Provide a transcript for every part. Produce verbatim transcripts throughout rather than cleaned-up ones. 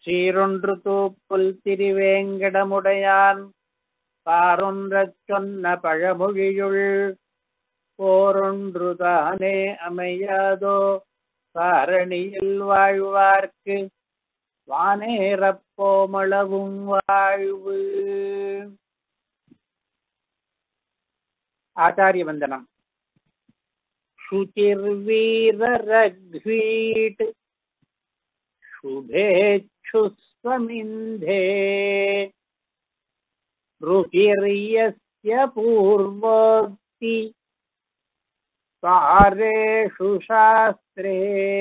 சீரொன்று தூப்புல் திருவேங்கடமுடையான் பாரொன்றச் சொன்ன பழமொழியுள் போரொன்று தானே அமையாதோ காரணியில் வாழ்வார்க்கு வானேறப்போமளவும் வாழ்வு. ஆச்சாரிய வந்தனம். சுச்சிர்வீரரக்வீட் शुभेच्छुस्वमिन्धे रुचिर्यस्य पूर्वोक्ति सारेषु शास्त्रे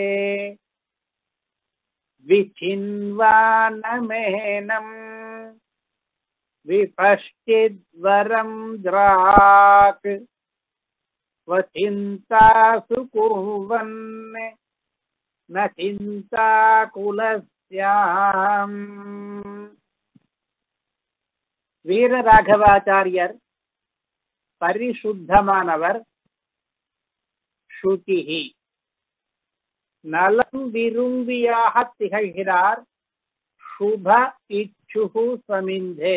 विचिन्वानमेनम् विपश्चिद्वरं द्राक् स्वचिन्तासु कुर्वन् न चिन्ताकुलस्याम्. வீரராகவாச்சாரியர் பரிசுத்தமானவர். ஸ்ருதிஹி நலம் விரும்பியாக திகழ்கிறார். சுப இச்சுகு சமிந்தே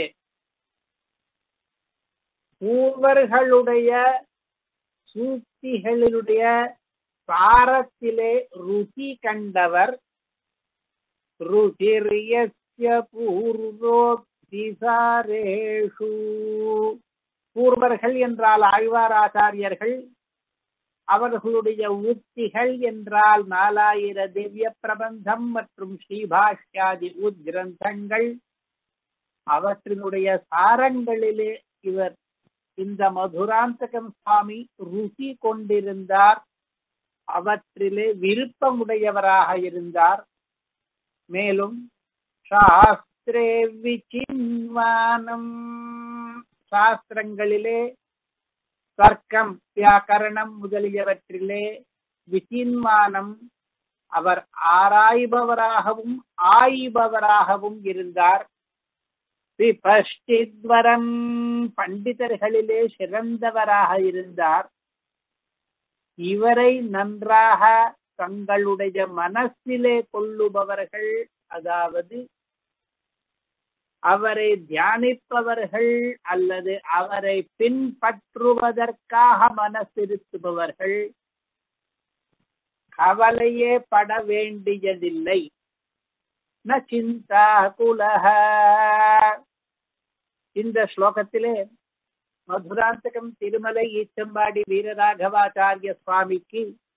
பூர்வர்களுடைய சூக்திகளுடைய சாரத்திலே ருச்சி கண்டவர். ருச்சிர்யஸ்ய பூர்வோக்தி சாரேஷு பூர்வர்கள் என்றால் ஆழ்வாராச்சாரியர்கள், அவர்களுடைய உக்திகள் என்றால் நாலாயிர திவ்ய பிரபந்தம் மற்றும் ஸ்ரீபாஷ்யாதி உத்கிரந்தங்கள், அவற்றினுடைய சாரங்களிலே இவர் இந்த மதுராந்தகம் சுவாமி ருச்சி கொண்டிருந்தார். அவற்றிலே விருப்பமுடையவராக இருந்தார். மேலும் சாஸ்திரே விசின்வானம் சாஸ்திரங்களிலே தர்க்கம் வியாக்கரணம் முதலியவற்றிலே விசின்வானம் அவர் ஆராய்பவராகவும் ஆய்பவராகவும் இருந்தார். விபஷ்டித்வரம் பண்டிதர்களிலே சிறந்தவராக இருந்தார். இவரை நன்றாக தங்களுடைய மனசிலே கொள்ளுபவர்கள், அதாவது அவரை தியானிப்பவர்கள் அல்லது அவரை பின்பற்றுவதற்காக மனசிருத்துபவர்கள் கவலையே பட வேண்டியதில்லை. ந சிந்தா குலஹ. இந்த ஸ்லோகத்திலே மதுராந்தகம் திருமலை ஈச்சம்பாடி வீரராகவாச்சாரிய சுவாமிக்கு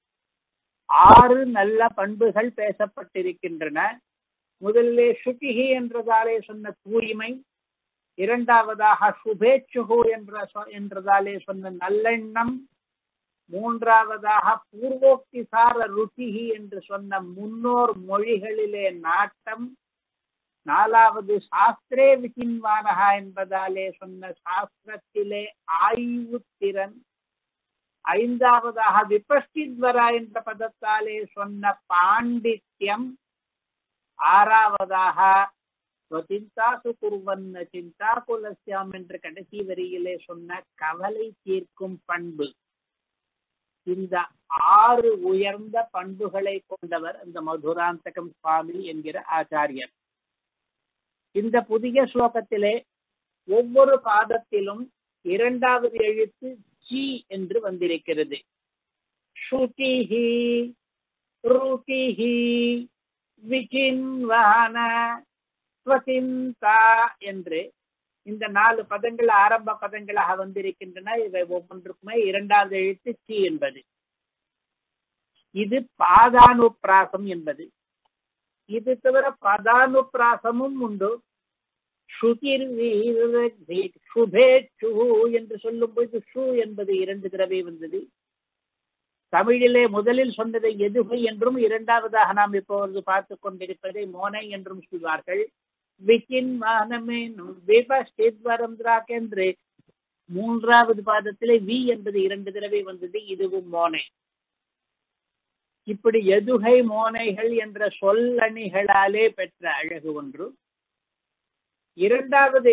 ஆறு நல்ல பண்புகள் பேசப்பட்டிருக்கின்றன. முதலிலே சுகிஹி என்றதாலே சொன்ன தூய்மை, இரண்டாவதாக சுபேச்சுகு என்ற என்றதாலே சொன்ன நல்லெண்ணம், மூன்றாவதாக பூர்வோக்தி சார ருச்சிஹி என்று சொன்ன முன்னோர் மொழிகளிலே நாட்டம், நாலாவது சாஸ்திரே விசின்வானகா என்பதாலே சொன்ன சாஸ்திரத்திலே ஆய்வு திறன், ஐந்தாவதாக விபஷ்டித்வரா என்ற பதத்தாலே சொன்ன பாண்டித்யம், ஆறாவதாக சிந்தாசு குர்வன் சிந்தா குலஸ்யாம் என்ற கடைசி வரியிலே சொன்ன கவலை தீர்க்கும் பண்பு. இந்த ஆறு உயர்ந்த பண்புகளை கொண்டவர் இந்த மதுராந்தகம் சுவாமி என்கிற ஆச்சாரியர். இந்த புதிய ஸ்லோகத்திலே ஒவ்வொரு பாதத்திலும் இரண்டாவது எழுத்து ஜி என்று வந்திருக்கிறது. ஸ்ருதிஹி, ருதிஹி, விசின்வான, ஸ்வசிந்தா என்று இந்த நாலு பதங்கள் ஆரம்ப பதங்களாக வந்திருக்கின்றன. இவை ஒவ்வொன்றுக்குமே இரண்டாவது எழுத்து சி என்பது. இது பாதானுப்பிராசம் என்பது. இது தவிர பதானுப்பிராசமும் உண்டு. சுதிர் சுபேச்சு என்று சொல்லும் பொழுது சு என்பது இரண்டு தடவை வந்தது. தமிழிலே முதலில் சொன்னதை எதுகை என்றும், இரண்டாவதாக நாம் இப்பொழுது பார்த்து கொண்டிருப்பதை மோனை என்றும் சொல்வார்கள். விசின்வானமேனும் விபஷ்டித்வரம் திராக் என்று மூன்றாவது பாதத்திலே வி என்பது இரண்டு தடவை வந்தது. இதுவும் மோனை. இப்படி எதுகை மோனைகள் என்ற சொல்லணிகளாலே பெற்ற அழகு ஒன்று. இரண்டாவது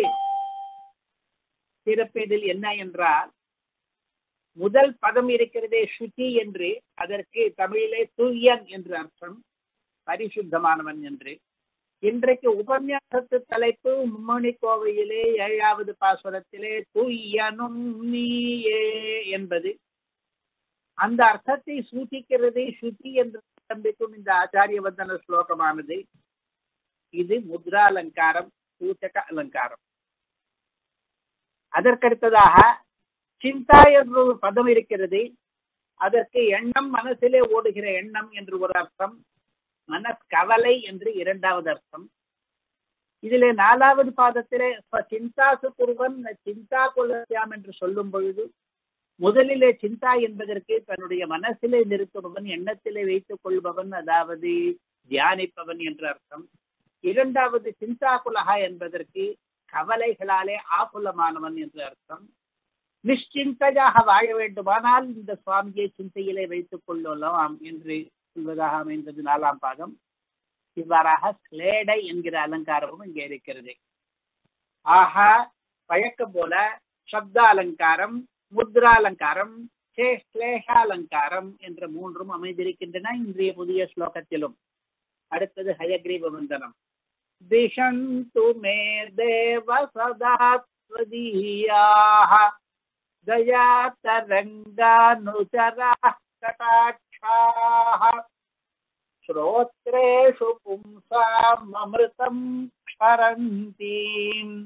சிறப்பதில் என்ன என்றால், முதல் பதம் இருக்கிறதே சுச்சி என்று, அதற்கு தமிழிலே தூயன் என்று அர்த்தம், பரிசுத்தமானவன் என்று. இன்றைக்கு உபன்யாசத்து தலைப்பு மும்மணி கோவையிலே ஏழாவது பாசுரத்திலே துய்யனும் நீயே என்பது. அந்த அர்த்தத்தை சூச்சிக்கிறது ஸ்ருதி என்று ஆரம்பிக்கும் இந்த ஆச்சாரிய வந்தன ஸ்லோகமானது. இது முத்ரா அலங்காரம், சூச்சக அலங்காரம். அதற்கடுத்ததாக சிந்தா என்ற ஒரு பதம் இருக்கிறது. அதற்கு எண்ணம், மனசிலே ஓடுகிற எண்ணம் என்று ஒரு அர்த்தம், மனக்கவலை என்று இரண்டாவது அர்த்தம். இதிலே நாலாவது பாதத்திலே சிந்தாசு குருவன் சிந்தா கொள்ளாம் என்று சொல்லும் பொழுது முதலிலே சிந்தா என்பதற்கு தன்னுடைய மனசிலே நிறுத்துபவன், எண்ணத்திலே வைத்துக் கொள்பவன், அதாவது தியானிப்பவன் என்று அர்த்தம். இரண்டாவது சிந்தா குலகா என்பதற்கு கவலைகளாலே ஆகுலமானவன் என்று அர்த்தம். நிஷ்சிந்தையாக வாழ வேண்டுமானால் இந்த சுவாமியை சிந்தையிலே வைத்துக் கொள்ளலாம் என்று சொல்வதாக அமைந்தது நாலாம் பாகம். இவ்வாறாக ஸ்லேடை என்கிற அலங்காரமும் இங்கே இருக்கிறது. ஆக பழக்கம் போல சப்த அலங்காரம், முத்ரா அலங்காரம், ஸ்லேஷாலங்காரம் என்ற மூன்றும் அமைந்திருக்கின்றன இன்றைய புதிய ஸ்லோகத்திலும். அடுத்தது ஹயக்ரீவ வந்தனம். திஷந்து மே தேவ சதா ஸ்வதீயாஹ தயா தரங்கானுசராः கடாட்சாः ஸ்ரோத்ரேஷு பும்சாம் அமிர்தம் க்ஷரந்தீம்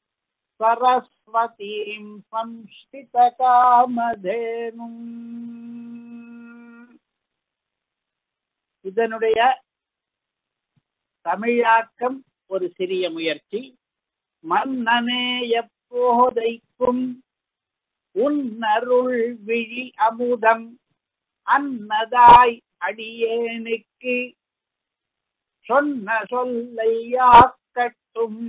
சரஸ்வதீம் சம்ஸ்கித காமதேனும். இதனுடைய தமிழாக்கம் ஒரு சிறிய முயற்சி. மன்னனே எப்போதைக்கும் உன்னருள் விழி அமுதம் அன்னதாய் அடியேனுக்கு சொன்ன சொல்லையாக்கட்டும்.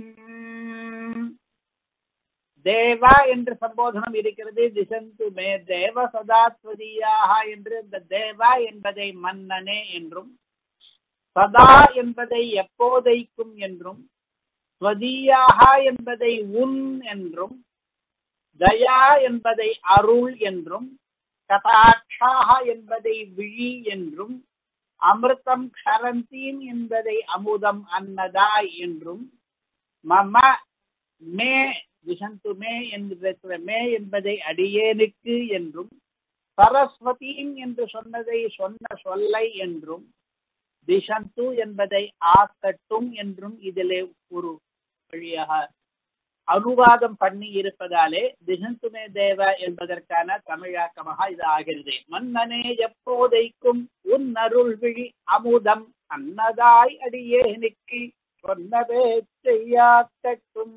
தேவா என்று சம்போதனம் இருக்கிறது. திசந்து மே தேவ சதாத்வதியாக என்று இந்த தேவா என்பதை மன்னனே என்றும், சதா என்பதை எப்போதைக்கும் என்றும், ஸ்வதீயாக என்பதை உன் என்றும், தயா என்பதை அருள் என்றும், கடாட்சாக என்பதை விழி என்றும், அமிர்தம் க்ஷரந்தீம் என்பதை அமுதம் அன்னதாய் என்றும், மம மே விசந்து மே என்கிற மே என்பதை அடியேனுக்கு என்றும், சரஸ்வதீம் என்று சொன்னதை சொன்ன சொல்லை என்றும், திசந்து என்பதை ஆக்கட்டும் என்றும் இதிலே ஒரு வழியாக அனுவாதம் பண்ணி இருப்பதாலே திசந்துமே தேவ என்பதற்கான தமிழாக்கமாக இது ஆகிறது. மன்னனே எப்போதைக்கும் உன் அருள் விழி அமுதம் அன்னதாய் அடியேனுக்கு சொன்னதே செய்யாக்கட்டும்.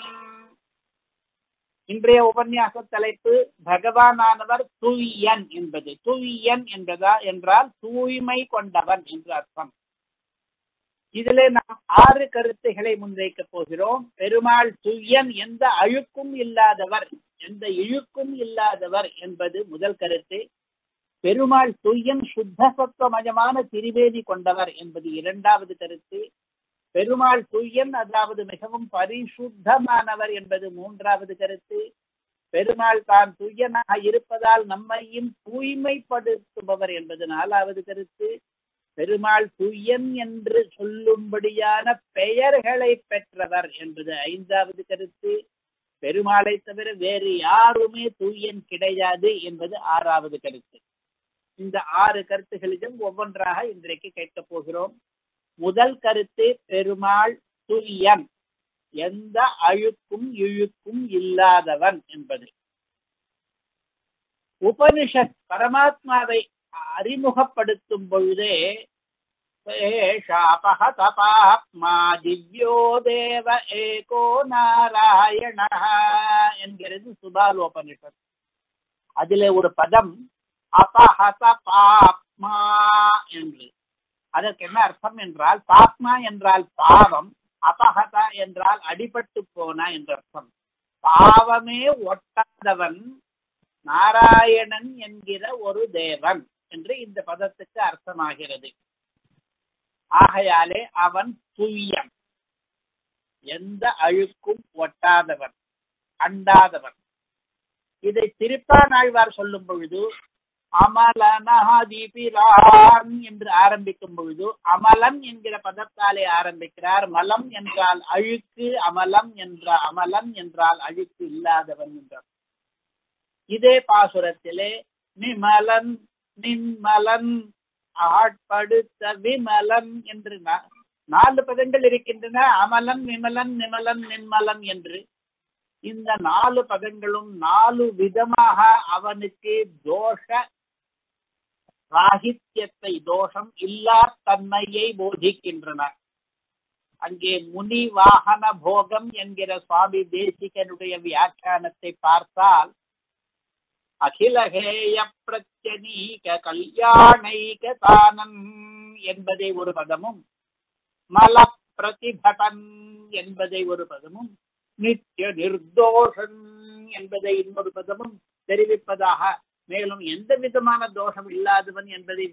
இன்றைய உபன்யாச தலைப்பு பகவானானவர் தூயன் என்பது. தூயன் என்பதா என்றால் தூய்மை கொண்டவன் என்று அர்த்தம். இதிலே நாம் ஆறு கருத்துகளை முன்வைக்க போகிறோம். பெருமாள் தூயன், எந்த அழுக்கும் இல்லாதவர், எந்த இழுக்கும் இல்லாதவர் என்பது முதல் கருத்து. பெருமாள் தூயன், சுத்த சத்துவமயமான திரிவேதி கொண்டவர் என்பது இரண்டாவது கருத்து. பெருமாள் தூயன், அதாவது மிகவும் பரிசுத்தமானவர் என்பது மூன்றாவது கருத்து. பெருமாள் தான் தூயனாக இருப்பதால் நம்மையும் தூய்மைப்படுத்துபவர் என்பது நாலாவது கருத்து. பெருமாள் தூயன் என்று சொல்லும்படியான பெயர்களை பெற்றவர் என்பது ஐந்தாவது கருத்து. பெருமாளை தவிர வேறு யாருமே தூயன் கிடையாது என்பது ஆறாவது கருத்து. இந்த ஆறு கருத்துகளிலும் ஒவ்வொன்றாக இன்றைக்கு கேட்கப் போகிறோம். முதல் கருத்து, பெருமாள் தூயன், எந்த அழுக்கும் இழுக்கும் இல்லாதவன் என்பது. உபனிஷத் பரமாத்மாவை அறிமுகப்படுத்தும் பொழுதே திவ்யோ தேவ ஏகோ நாராயண என்கிறது சுபாலோபனிஷத். அதிலே ஒரு பதம் அபஹத பாப்மா என்று. அதற்கு என்ன அர்த்தம் என்றால், பாப்மா என்றால் பாவம், அபஹத என்றால் அடிபட்டு போனா என்று அர்த்தம். பாவமே ஒட்டாதவன் நாராயணன் என்கிற ஒரு தேவன் என்று இந்த பதத்துக்கு அர்த்தமாகிறது. ஆகையாலே அவன் தூயன், எந்த அழுக்கும் ஒட்டாதவன், அண்டாதவன். இதை திருப்பானாழ்வார் சொல்லும் பொழுது அமலனாதிபிரான் என்று ஆரம்பிக்கும் பொழுது அமலன் என்கிற பதத்தாலே ஆரம்பிக்கிறார். மலம் என்றால் அழுக்கு, அமலம் என்ற அமலன் என்றால் அழுக்கு இல்லாதவன் என்றார். இதே பாசுரத்திலே நிமலன் நின்மலன் ஆட்படுத்த விமலன் என்று நாலு பதங்கள் இருக்கின்றன. அமலன் விமலன் நிமலன் நின்மலன் என்று இந்த நாலு பதங்களும் நாலு விதமாக அவனுக்கு தோஷ ராகித்யத்தை, தோஷம் இல்லா தன்மையை போதிக்கின்றன. அங்கே முனி வாகன போகம் என்கிற சுவாமி தேசிகனுடைய வியாக்கியானத்தை பார்த்தால் அகிலகேய பிரத்யநீக கல்யாணைக தானன் என்பதை ஒரு பதமும், மல பிரதிபடன் என்பதை ஒரு பதமும், நித்திய நிர்தோஷன் என்பதை இன்னொரு பதமும் தெரிவிப்பதாக, மேலும் எந்த விதமான தோஷம் இல்லாதவன் என்பதை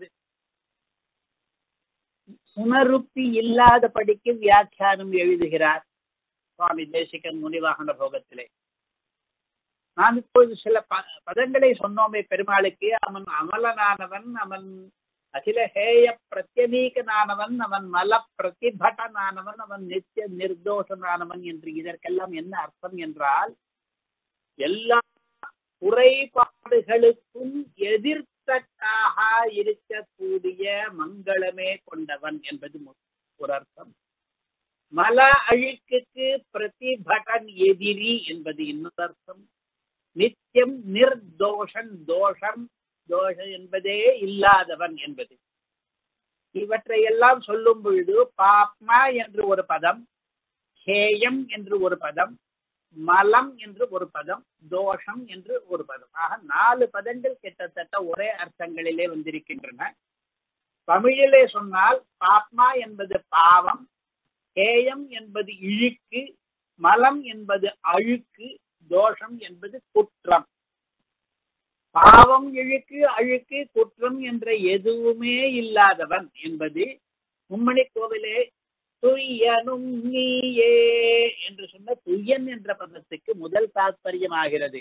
உணர்ச்சி இல்லாதபடிக்கு வியாக்கியானம் எழுதுகிறார் சுவாமி தேசிகன் முனிவாகன போகத்திலே. நான் இப்போது சில பதங்களை சொன்னோமே பெருமாளுக்கு. அவன் அமலனானவன், அவன் அகிலஹேய பிரத்யநீகனானவன், அவன் மல பிரதிபட்டனானவன், அவன் நித்திய நிர்தோஷனானவன் என்று இதற்கெல்லாம் என்ன அர்த்தம் என்றால், எல்லா குறைபாடுகளுக்கும் எதிர்த்தட்டாக இருக்கக்கூடிய மங்களமே கொண்டவன் என்பது ஒரு அர்த்தம். மல அழுக்குக்கு பிரதிபடன் எதிரி என்பது இன்னொரு அர்த்தம். நித்தியம் நிர்தோஷன், தோஷம் தோஷம் என்பதே இல்லாதவன் என்பது. இவற்றை எல்லாம் சொல்லும் பொழுது பாப்மா என்று ஒரு பதம், ஹேயம் என்று ஒரு பதம், மலம் என்று ஒரு பதம், தோஷம் என்று ஒரு பதம், ஆக நாலு பதங்கள் கிட்டத்தட்ட ஒரே அர்த்தங்களிலே வந்திருக்கின்றன. தமிழிலே சொன்னால் பாப்மா என்பது பாவம், ஹேயம் என்பது இழுக்கு, மலம் என்பது அழுக்கு, தோஷம் என்பது குற்றம். பாவம், இழுக்கு, அழுக்கு, குற்றம் என்ற எதுவுமே இல்லாதவன் என்பது மும்மணி கோவிலே துய்யனும் நீயே என்று சொன்ன துய்யன் என்ற பதத்துக்கு முதல் தாத்பரியமாகிறது.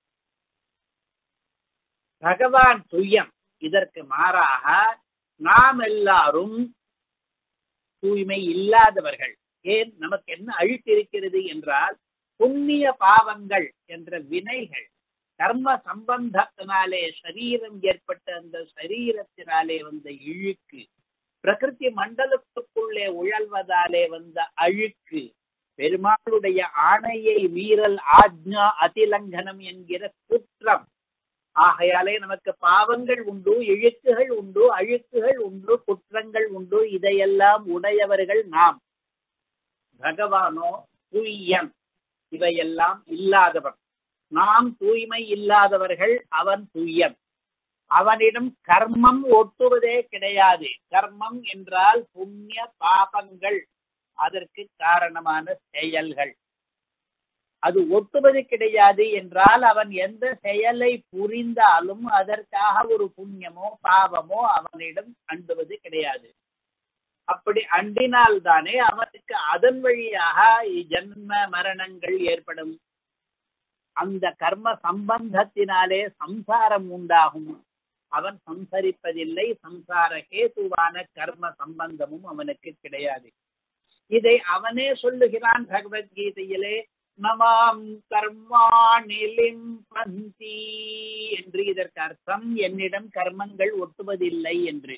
பகவான் துய்யன். இதற்கு மாறாக நாம் எல்லாரும் தூய்மை இல்லாதவர்கள். ஏன்? நமக்கு என்ன அழுக்கு இருக்கிறது என்றால், புண்ணிய பாவங்கள் என்ற வினைகள், கர்ம சம்பந்தத்தினாலே சரீரம் ஏற்பட்ட அந்த சரீரத்தினாலே வந்த இழுக்கு, பிரகிருதி மண்டலத்துக்குள்ளே உழல்வதாலே வந்த அழுக்கு, பெருமாளுடைய ஆணையை மீறல், ஆஜ்ஞா அதிலங்கனம் என்கிற குற்றம். ஆகையாலே நமக்கு பாவங்கள் உண்டு, இழுக்குகள் உண்டு, அழுக்குகள் உண்டு, குற்றங்கள் உண்டு. இதையெல்லாம் உடையவர்கள் நாம். பகவானோ துய்யன், இவையெல்லாம் இல்லாதவன். நாம் தூய்மை இல்லாதவர்கள், அவன் துய்யன். அவனிடம் கர்மம் ஒட்டுவதே கிடையாது. கர்மம் என்றால் புண்ணிய பாபங்கள், அதற்கு காரணமான செயல்கள். அது ஒட்டுவது கிடையாது என்றால் அவன் எந்த செயலை புரிந்தாலும் அதற்காக ஒரு புண்ணியமோ பாவமோ அவனிடம் அண்டுவது கிடையாது. அப்படி அண்டினால் தானே அவனுக்கு அதன் வழியாக ஜன்ம மரணங்கள் ஏற்படும். அந்த கர்ம சம்பந்தத்தினாலே சம்சாரம் உண்டாகும். அவன் சம்சரிப்பதில்லை. சம்சார கேதுவான கர்ம சம்பந்தமும் அவனுக்கு கிடையாது. இதை அவனே சொல்லுகிறான் பகவத்கீதையிலே, நமாம் கர்மாணிலிம் பந்தி என்று. இதற்கு அர்த்தம், என்னிடம் கர்மங்கள் ஒட்டுவதில்லை என்று.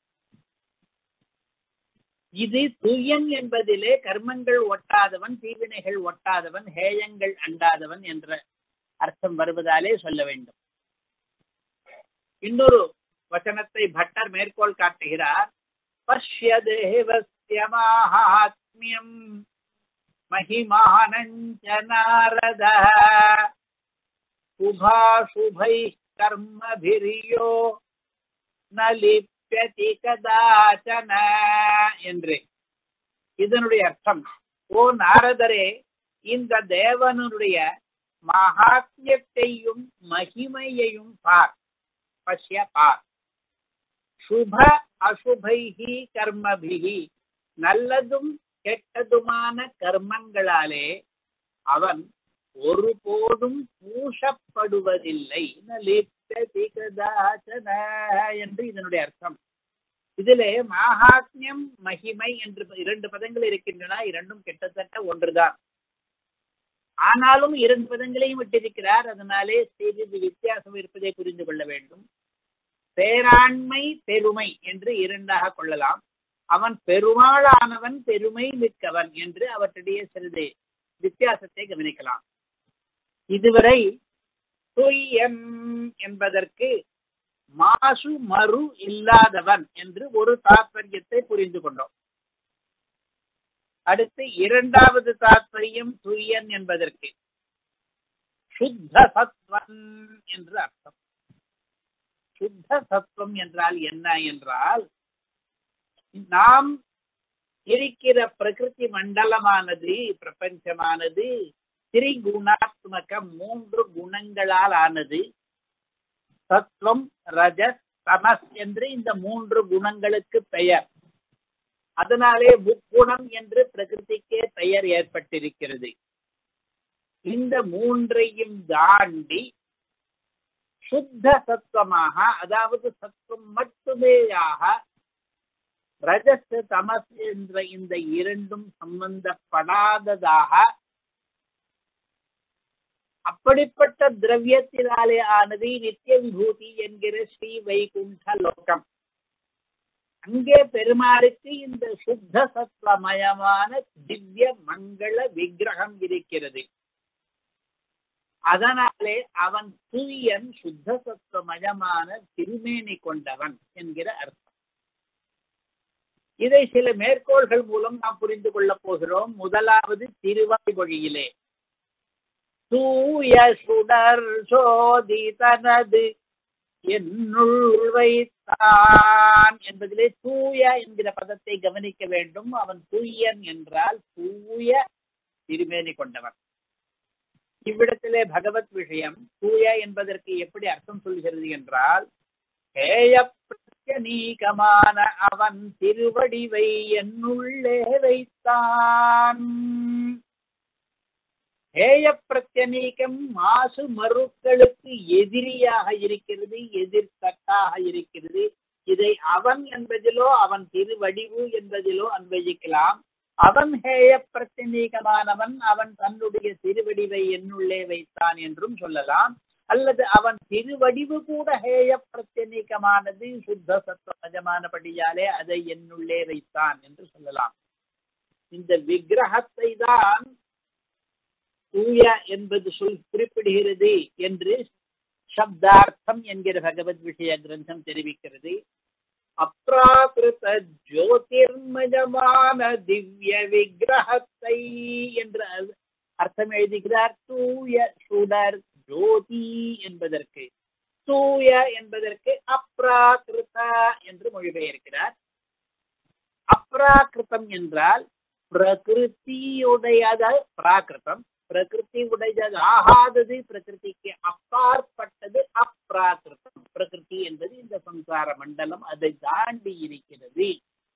இது துய்யன் என்பதிலே கர்மங்கள் ஒட்டாதவன், தீவினைகள் ஒட்டாதவன், ஹேயங்கள் அண்டாதவன் என்ற அர்த்தம் வருவதாலே சொல்ல வேண்டும். இன்னொரு வசனத்தை பட்டர் மேற்கோள் காட்டுகிறார். பஷ்ய தேவஸ்ய மஹாத்மியம் மஹிமானஞ்ச நாரதः சுபாசுபை கர்மபிரியோ நலிப்யதி கதாசன என்று. இதனுடைய அர்த்தம், ஓ நாரதரே, இந்த தேவனுடைய மகாத்மியத்தையும் மகிமையையும் பார். பஷ்ய பார். சுப அசுபைஹி கர்மபிஹி, நல்லதும் கெட்டதுமான கர்மங்களாலே அவன் ஒருபோதும் பூஷப்படுவதில்லை. திஷ்டதி கதாசன என்று இதனுடைய அர்த்தம். இதிலே மகாத்மியம் மகிமை என்று இரண்டு பதங்கள் இருக்கின்றன. இரண்டும் கிட்டத்தட்ட ஒன்றுதான். ஆனாலும் இரண்டு பதங்களையும் விட்டிருக்கிறார். அதனாலே சிறிது வித்தியாசம் இருப்பதை புரிந்து கொள்ள வேண்டும். பேராண்மை பெருமை என்று இரண்டாக கொள்ளலாம். அவன் பெருமாளானவன் பெருமை மிக்கவன் என்று அவற்றிடையே சிறிது வித்தியாசத்தை கவனிக்கலாம். இதுவரை துய்யன் என்பதற்கு மாசு மறு இல்லாதவன் என்று ஒரு தாற்பயத்தை புரிந்து கொண்டோம். அடுத்து இரண்டாவது தாற்பயம் துய்யன் என்பதற்கு சுத்த சத்வன் என்று அர்த்தம். சுத்த சத்துவம் என்றால் என்ன என்றால், நாம் இருக்கிற பிரகிருதி மண்டலமானது பிரபஞ்சமானது திரிகுணாத்மக மூன்று குணங்களால் ஆனது. சத்வம் ரஜஸ் தமஸ் என்று இந்த மூன்று குணங்களுக்கு பெயர். அதனாலே முக்குணம் என்று பிரகிருதிக்கே பெயர் ஏற்பட்டிருக்கிறது. இந்த மூன்றையும் தாண்டி சுத்த சத்துவமாக, அதாவது சத்துவம் மட்டுமேயாக, ரஜஸ் தமஸ் என்ற இந்த இரண்டும் சம்பந்தப்படாததாக, அப்படிப்பட்ட திரவியத்தினாலே ஆனது நித்திய விபூதி என்கிற ஸ்ரீ வைகுண்ட லோகம். அங்கே பெருமாளுக்கு இந்த சுத்த சத்வமயமான திவ்ய மங்கள விக்கிரகம் இருக்கிறது. அதனாலே அவன் தூயன் சுத்த சத்வமயமான திருமேனி கொண்டவன் என்கிற அர்த்தம். இதை சில மேற்கோள்கள் மூலம் நாம் புரிந்து கொள்ளப் போகிறோம். முதலாவது திருவாய்மொழியிலே தூய சுடர் சோதி தனது என்னுள் வைத்தான் என்பதிலே தூய என்கிற பதத்தை கவனிக்க வேண்டும். அவன் தூயன் என்றால் தூய திருமேனி கொண்டவன். இவ்விடத்திலே பகவத் விஷயம் தூய என்பதற்கு எப்படி அர்த்தம் சொல்கிறது என்றால், ஹேய பிரத்யநீகமான அவன் திருவடிவை என்னுள்ளே வைத்தான். ஹேய பிரத்யநீகம் மாசு மறுக்களுக்கு எதிரியாக இருக்கிறது, எதிர்த்தட்டாக இருக்கிறது. இதை அவன் என்பதிலோ அவன் திருவடிவு என்பதிலோ அன்வயிக்கலாம். அவன் ஹேய பிரத்யநீகமானவன், அவன் தன்னுடைய திருவடிவை என்னுள்ளே வைத்தான் என்றும் சொல்லலாம். அல்லது அவன் திருவடிவு கூட ஹேய பிரத்யநீகமானது, சுத்த சத்வமயமானபடியாலே அதை என்னுள்ளே வைத்தான் என்று சொல்லலாம். இந்த விக்கிரகத்தை தான் தூய என்பது சொல் குறிப்பிடுகிறது என்று சப்தார்த்தம் என்கிற பகவத் விஷய கிரந்தம் தெரிவிக்கிறது. அப்ராகிருத ஜோதிர்மயமான திவ்ய விக்கிரகத்தை என்று அர்த்தம் எழுதுகிறார். தூய சுடர் ஜோதி என்பதற்கு, தூய என்பதற்கு அப்ராகிருத என்று மொழிபெயர்க்கிறார். அப்ராகிருதம் என்றால் பிரகிருதியுடையத பிராகிருதம், பிரகிருதி உடையது ஆகாதது, பிரகிருதிக்கு அப்பாற்பட்டது அப்ராகிருதம். பிரகிருதி என்பது இந்த சம்சார மண்டலம், அதை தாண்டி இருக்கிறது.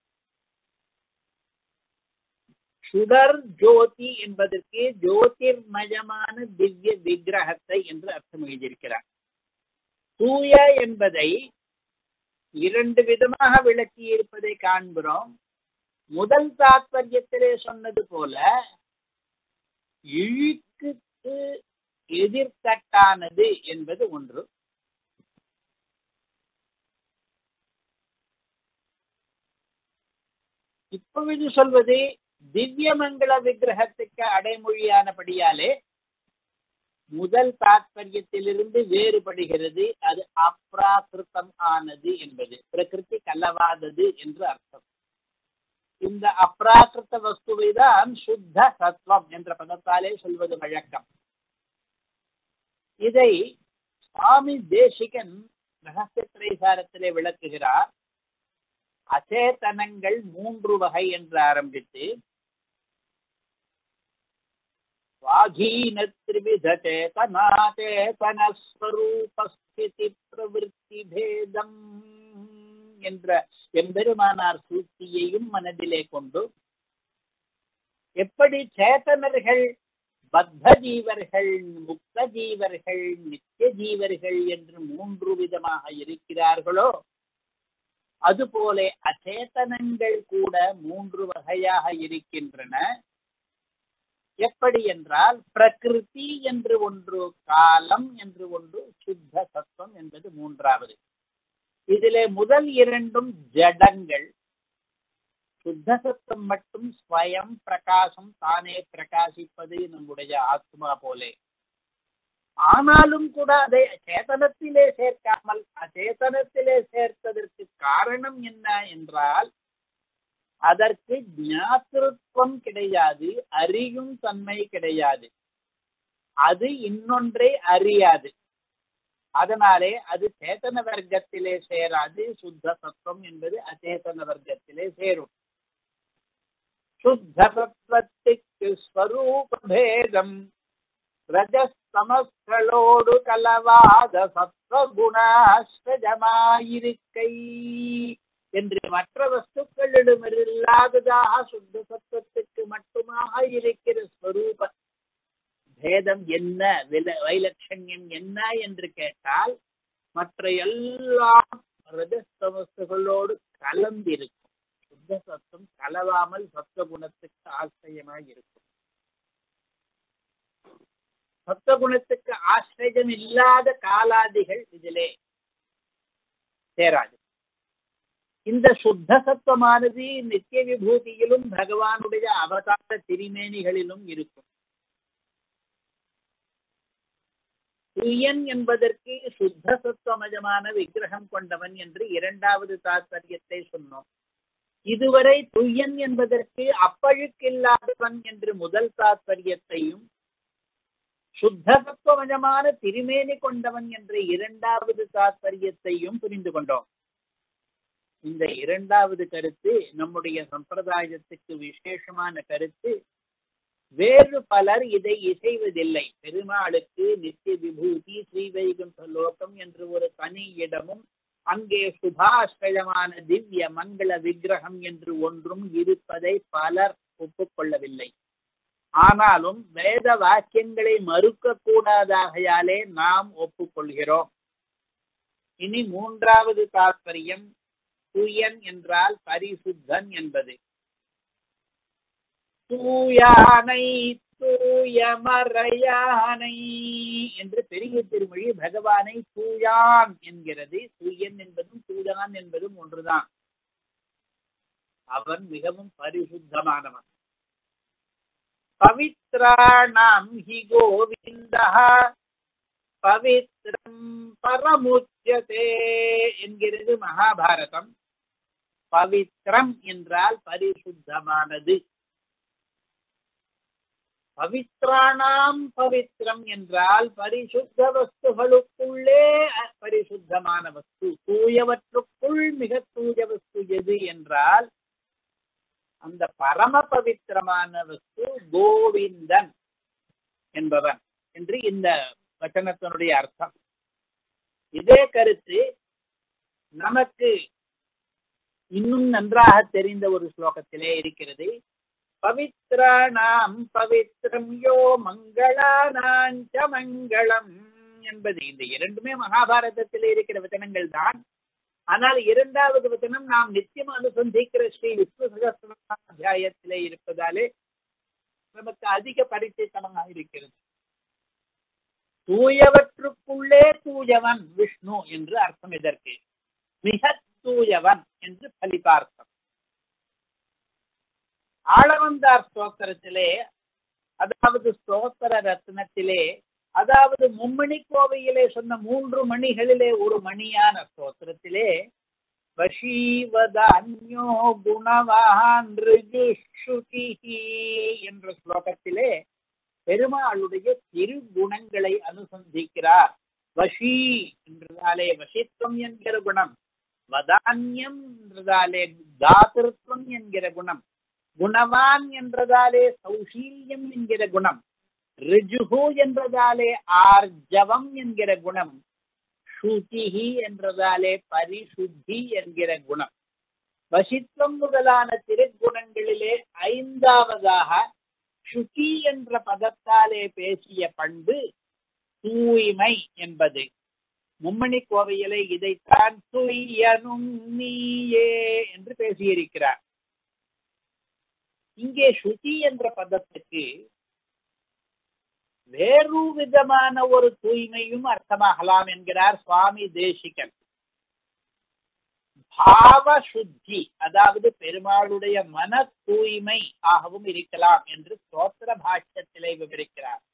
சுடர் ஜோதி என்பதற்கு ஜோதிர்மயமான திவ்ய விக்கிரகத்தை என்று அர்த்தம் எழுதியிருக்கிறார். தூய என்பதை இரண்டு விதமாக விளக்கி இருப்பதை காண்கிறோம். முதல் தாத்பரியத்திலே சொன்னது போல இழுக்கு எதிர்த்தட்டானது என்பது ஒன்று. இப்பொழுது சொல்வது திவ்யமங்கள விக்கிரகத்துக்கு அடைமொழியானபடியாலே முதல் தாத்பரியத்திலிருந்து வேறுபடுகிறது. அது அப்ராகிருத்தம் ஆனது என்பது, பிரகிருதி கலவாதது என்று அர்த்தம். இந்த அப்ராகிருத்த வஸ்துவை தான் சுத்த சத்வம் என்ற பதத்தாலே சொல்வது வழக்கம். இதை சுவாமி தேசிகன் ரகசிய திரைசாரத்திலே விளக்குகிறார். அச்சேதனங்கள் மூன்று வகை என்று ஆரம்பித்து வாகீன த்ரிவித சேதனா சேதன ஸ்வரூபஸ்திதி பிரவிற்த்தி பேதம் என்ற எம்பெருமானார் சூழ்ச்சியையும் மனதிலே கொண்டு, எப்படி சேத்தனர்கள் பத்த ஜீவர்கள், முக்த ஜீவர்கள், நித்திய ஜீவர்கள் என்று மூன்று விதமாக இருக்கிறார்களோ அதுபோல அச்சேதனங்கள் கூட மூன்று வகையாக இருக்கின்றன. எப்படி என்றால் பிரகிருதி என்று ஒன்று, காலம் என்று ஒன்று, சுத்த சத்துவம் என்பது மூன்றாவது. இதிலே முதல் இரண்டும் ஜடங்கள். சுத்த சத்துவம் மட்டும் ஸ்வயம் பிரகாசம், தானே பிரகாசிப்பது நம்முடைய ஆத்மா போலே. ஆனாலும் கூட அதை சேதனத்திலே சேர்க்காமல் அச்சேதனத்திலே சேர்த்ததற்கு காரணம் என்ன என்றால் அதற்கு ஞாத்திருத்துவம் கிடையாது, அறியும் தன்மை கிடையாது. அது இன்னொன்றை அறியாது. அதனாலே அது சேதன வர்க்கத்திலே சேராது. சுத்த சத்துவம் என்பது அச்சேதன வர்க்கத்திலே சேரும். சுத்த சத்துவத்துக்கு ஸ்வரூப பேதம் ரஜஸ்தமஸ்களோடு கலவாத சத்வகுணாஸ்வஜமாயிருக்கை என்று மற்ற வஸ்துக்களிடம் இல்லாததாக சுத்த சத்துவத்துக்கு மட்டுமாக இருக்கிற ஸ்வரூப பேதம் என்ன, வைலட்சண்யம் என்ன என்று கேட்டால் மற்ற எல்லா ரஜஸ்தமஸ்களோடு கலந்திருக்கும். சுத்த சத்துவம் கலவாமல் சத்துவகுணத்துக்கு ஆசிரியமாய் இருக்கும். சத்துவகுணத்துக்கு ஆசிரியம் இல்லாத காலாதிகள் இதிலே சேராது. இந்த சுத்த சத்துவமானது நித்திய விபூதியிலும் பகவானுடைய அவதார திருமேனிகளிலும் இருக்கும். துயன் என்பதற்கு சுத்த சத்துவமயமான விக்கிரகம் கொண்டவன் என்று இரண்டாவது தாத்பரியத்தை சொன்னோம். இதுவரை துயன் என்பதற்கு அப்பழுக்கில்லாதவன் என்று முதல் தாத்பரியத்தையும், சுத்த சத்துவமயமான திருமேனி கொண்டவன் என்ற இரண்டாவது தாத்பரியத்தையும் புரிந்து கொண்டோம். இந்த இரண்டாவது கருத்து நம்முடைய சம்பிரதாயத்துக்கு விசேஷமான கருத்து. வேறு பலர் இதை இசைவதில்லை. பெருமாளுக்கு நித்திய விபூதி, ஸ்ரீவைகுண்ட லோகம் என்று ஒரு தனி இடமும், அங்கே சுபாஸ்ரயமான திவ்ய மங்கள விக்கிரகம் என்று ஒன்றும் இருப்பதை பலர் ஒப்புக்கொள்ளவில்லை. ஆனாலும் வேத வாக்கியங்களை மறுக்க கூடாதாகையாலே நாம் ஒப்புக்கொள்கிறோம். இனி மூன்றாவது தாத்பரியம். தூயன் என்றால் பரிசுத்தன் என்பது. தூயானை தூயமறையானை என்று பெரிய திருமொழி பகவானை தூயான் என்கிறது. தூயன் என்பதும் தூயான் என்பதும் ஒன்றுதான். அவன் மிகவும் பரிசுத்தமானவன். பவித்ராணாம் ஹி கோவிந்தஹ பவித்ரம் பரமுச்யதே என்கிறது மகாபாரதம். பவித்ரம் என்றால் பரிசுத்தமானது. பவித்ராணாம் பவித்ரம் என்றால் பரிசுத்த வஸ்துகளுக்குள்ளே பரிசுத்தமான வஸ்து. தூயவற்றுக்குள் மிக தூய வஸ்து எது என்றால் அந்த பரம பவித்திரமான வஸ்து கோவிந்தன் என்பவன் என்று இந்த வச்சனத்தினுடைய அர்த்தம். இதே கருத்து நமக்கு இன்னும் நன்றாக தெரிந்த ஒரு ஸ்லோகத்திலே இருக்கிறது. பவித்ராணாம் பவித்ரம் யோ மங்களானாஞ்ச மங்களம் என்பது. இந்த இரண்டுமே மகாபாரதத்திலே இருக்கிற வச்சனங்கள் தான். ஆனால் இரண்டாவது வச்சனம் நாம் நித்தியம் அனுசந்திக்கிற ஸ்ரீ விஷ்ணு சகஸ்ரநாமாத்தியாயத்திலே இருப்பதாலே நமக்கு அதிக பரிச்சயமாக இருக்கிறது. தூயவற்றுக்குள்ளே தூயவன் விஷ்ணு என்று அர்த்தம். இதற்கு மிக தூயவன் என்று பலிதார்த்தம். ஆளவந்தார் ஸ்தோத்திரத்திலே, அதாவது ஸ்தோத்திர ரத்னத்திலே, அதாவது மும்மணி கோவையிலே சொன்ன மூன்று மணிகளிலே ஒரு மணியான ஸ்தோத்திரத்திலே வஷீவதான்யோ குணவான் ரிஜுஷ்ருதிஹி என்ற ஸ்லோகத்திலே பெருமாளுடைய திருகுணங்களை அனுசந்திக்கிறார். வஷி என்றதாலே வசித்துவம் என்கிற குணம், வதான்யம் என்றதாலே தாத்திருத்துவம் என்கிற குணம், குணவான் என்றதாலே சௌஷீல்யம் என்கிற குணம், ரிஜுஹு என்றதாலே ஆர்ஜவம் என்கிற குணம், ஸ்ருதிஹி என்றதாலே பரிசுத்தி என்கிற குணம். வசித்துவம் முதலான திருக்குணங்களிலே ஐந்தாவதாக சுகி என்ற பதத்தாலே பேசிய பண்பு தூய்மை என்பது. மும்மணி கோவையிலே இதைத்தான் துய்யனும் நீயே என்று பேசியிருக்கிறார். இங்கே சுகி என்ற பதத்துக்கு வேறு விதமான ஒரு தூய்மையும் அர்த்தமாகலாம் என்கிறார் சுவாமி தேசிகன். பாவ சுத்தி, அதாவது பெருமாளுடைய மன தூய்மை ஆகவும் இருக்கலாம் என்று ஸ்தோத்திர பாஷ்யத்திலே விவரிக்கிறார்.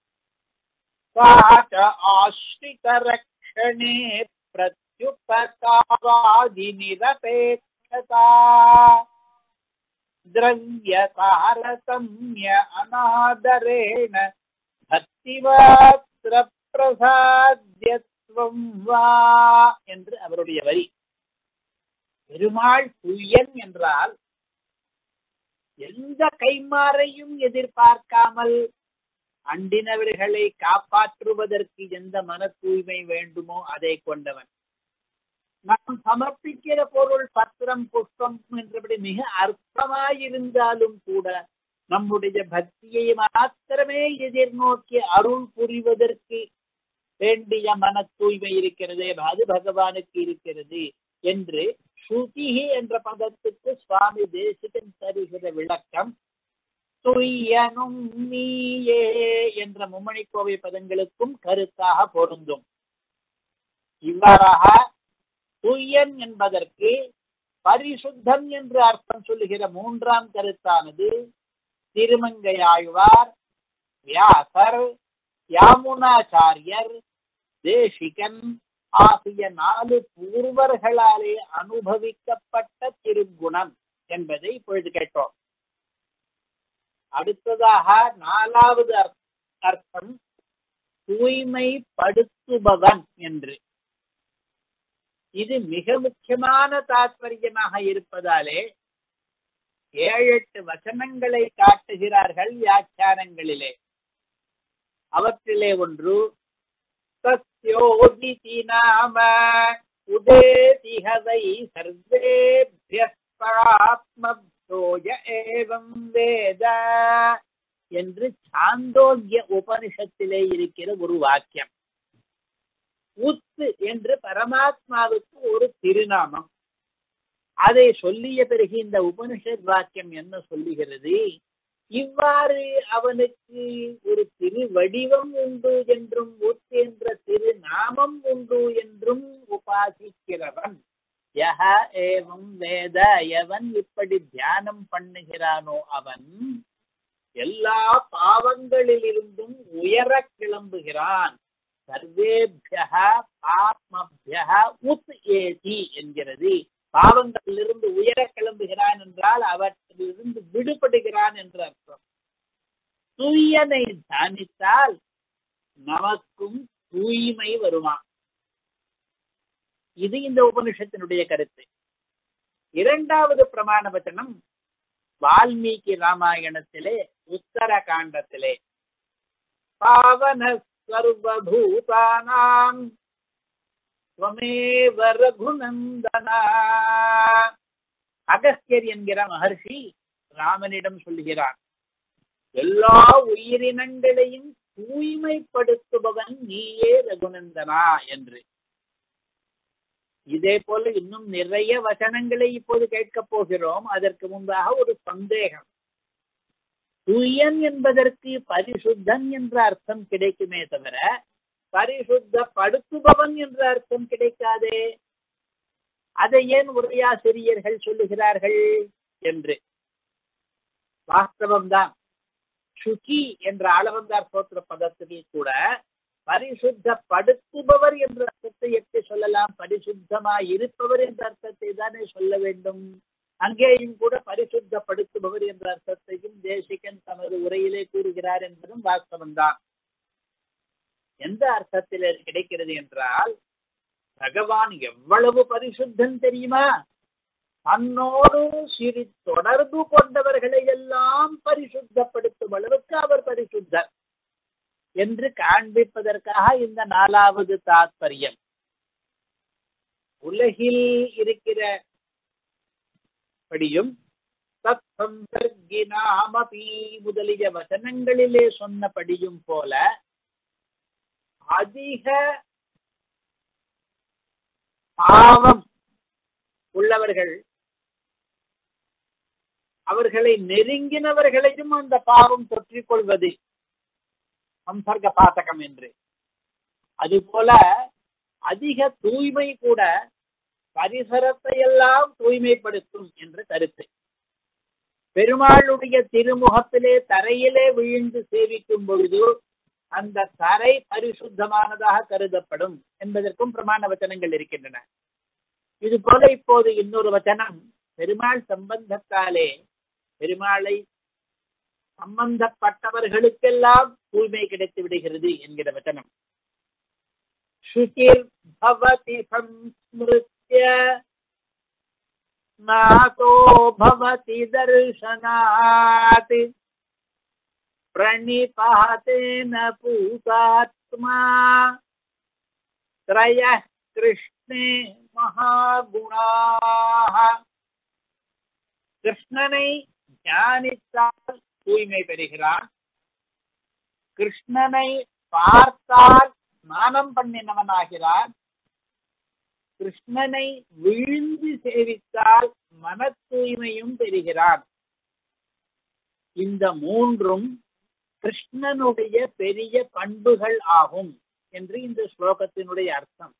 ஆஸ்ரித ரக்ஷணே பிரத்யுபகாராதி நிரபேட்சதா திரவ்ய தாரதம்ய அநாதரேண பக்திவாத்ர பிரசாத்யத்வம் வா என்று அவருடைய வரி. பெருமாள் துய்யன் என்றால் எந்த கைமாறையும் எதிர்பார்க்காமல் அண்டினவர்களை காப்பாற்றுவதற்கு எந்த மன தூய்மை வேண்டுமோ அதை கொண்டவன். நாம் சமர்ப்பிக்கிற பொருள் பத்திரம் புஷ்பம் என்றபடி மிக அற்பமாயிருந்தாலும் கூட நம்முடைய பக்தியை மாத்திரமே எதிர்நோக்கி அருள் புரிவதற்கு வேண்டிய மன தூய்மை இருக்கிறதே, அது பகவானுக்கு இருக்கிறது என்று ஸ்ருதி என்ற பதத்துக்கு சுவாமி தேசிகன் தருகிற விளக்கம் துய்யனும் நீயே என்ற மும்மணி கோவை பதங்களுக்கும் கருத்தாக பொருந்தும். இவ்வாறாக துய்யன் என்பதற்கு பரிசுத்தம் என்று அர்த்தம் சொல்லுகிற மூன்றாம் கருத்தானது திருமங்கையாழ்வார், வியாசர், யாமுனாச்சாரியர், தேசிகன் ஆகிய நாலு பூர்வர்களாலே அனுபவிக்கப்பட்ட திருக்குணம் என்பதை இப்பொழுது கேட்டோம். அடுத்ததாக நாலாவது அர்த்தம் தூய்மைப்படுத்துபவன் என்று. இது மிக முக்கியமான தாற்பயமாக இருப்பதாலே ஏழு எட்டு வசனங்களை காட்டுகிறார்கள் வியாக்கியானங்களிலே. அவற்றிலே ஒன்று சத்யோதிதி நாம உதேதிஹவை சர்வேப்யஸ் பராத்மப்தோய ஏவம் வேத என்று சாந்தோக்கிய உபனிஷத்திலே இருக்கிற ஒரு வாக்கியம். உத்து என்று பரமாத்மாவுக்கு ஒரு திருநாமம். அதை சொல்லிய பிறகு இந்த உபனிஷத் வாக்கியம் என்ன சொல்லுகிறது? இவ்வாறு அவனுக்கு ஒரு திரு வடிவம் உண்டு என்றும் உத் என்ற திருநாமம் உண்டு என்றும் உபாசிக்கிறவன் யஹ ஏவம் வேத, எவன் இப்படி தியானம் பண்ணுகிறானோ அவன் எல்லா பாவங்களிலிருந்தும் உயர கிளம்புகிறான். சர்வேப்யஹ பாப்மப்யஹ உத் ஏதி என்கிறது. பாவங்களிலிருந்து உயர கிளம்புகிறான் என்றால் அவற்றிலிருந்து விடுபடுகிறான் என்று அர்த்தம். தூயனை தியானித்தால் நமக்கும் தூய்மை வருமா? இது இந்த உபனிஷத்தினுடைய கருத்து. இரண்டாவது பிரமாண வச்சனம் வால்மீகி ராமாயணத்திலே உத்தர காண்டத்திலே பாவன சர்வபூதானாம் ஸ்வமேவ ரகுநந்தனா. அகஸ்தியர் என்கிற மகர்ஷி ராமனிடம் சொல்லுகிறார், எல்லா உயிரினங்களையும் தூய்மைப்படுத்துபவன் நீயே ரகுநந்தனா என்று. இதே போல இன்னும் நிறைய வசனங்களை இப்போது கேட்கப் போகிறோம். அதற்கு முன்பாக ஒரு சந்தேகம். தூயன் என்பதற்கு பரிசுத்தன் என்ற அர்த்தம் கிடைக்குமே தவிர பரிசுத்தப்படுத்துபவன் என்ற அர்த்தம் கிடைக்காதே. அதை ஏன் உரையாசிரியர்கள் சொல்லுகிறார்கள் என்று. வாஸ்தவம்தான். சுகி என்ற ஆளவந்தார் சோத்திர பதத்திலே கூட பரிசுத்தப்படுத்துபவர் என்ற அர்த்தத்தை எப்படி சொல்லலாம்? பரிசுத்தமாய் இருப்பவர் என்ற அர்த்தத்தை தானே சொல்ல வேண்டும். அங்கேயும் கூட பரிசுத்தப்படுத்துபவர் என்ற அர்த்தத்தையும் தேசிகன் தமது உரையிலே கூறுகிறார் என்பதும் வாஸ்தவம்தான். எந்த அர்த்தத்தில் கிடைக்கிறது என்றால், பகவான் எவ்வளவு பரிசுத்தன் தெரியுமா? தன்னோடு சிறு தொடர்பு கொண்டவர்களை எல்லாம் பரிசுத்தப்படுத்தும் அளவுக்கு அவர் பரிசுத்தர் என்று காண்பிப்பதற்காக இந்த நாலாவது தாத்பரியம். உலகில் இருக்கிற படியும் தத்சம்சர்கினாமபி முதலிய வசனங்களிலே சொன்னபடியும் போல அதிக பாவம் உள்ளவர்கள் அவர்களை நெருங்கினவர்களையும் அந்த பாவம் தொற்றிக் கொள்வது சம்பர்க்க பாதகம் என்று. அதுபோல அதிக தூய்மை கூட பரிசரத்தை எல்லாம் தூய்மைப்படுத்தும் என்ற கருத்து. பெருமாளுடைய திருமுகத்திலே தரையிலே விழுந்து சேவிக்கும் பொழுது அந்த தரை பரிசுத்தமானதாக கருதப்படும் என்பதற்கும் பிரமாண வச்சனங்கள் இருக்கின்றன. இது போல இப்போது இன்னொரு வச்சனம் பெருமாள் சம்பந்தத்தாலே பெருமாளை சம்பந்தப்பட்டவர்களுக்கெல்லாம் தூய்மை கிடைத்து விடுகிறது என்கிற வச்சனம். சுச்சிர் பவதி சம்ஸ்மிருத்ய நாதோ பவதி தர்சனாத் பிரணிபாதேன பூதாத்மா த்ரயः கிருஷ்ணே மகாகுணாः. கிருஷ்ணனை தியானித்தால் தூய்மை பெறுகிறான். கிருஷ்ணனை பார்த்தால் ஸ்நானம் பண்ணினவனாகிறான். கிருஷ்ணனை விழுந்து சேவித்தால் மன தூய்மையும் பெறுகிறான். இந்த மூன்றும் கிருஷ்ணனுடைய பெரிய பண்புகள் ஆகும் என்று இந்த ஸ்லோகத்தினுடைய அர்த்தம்.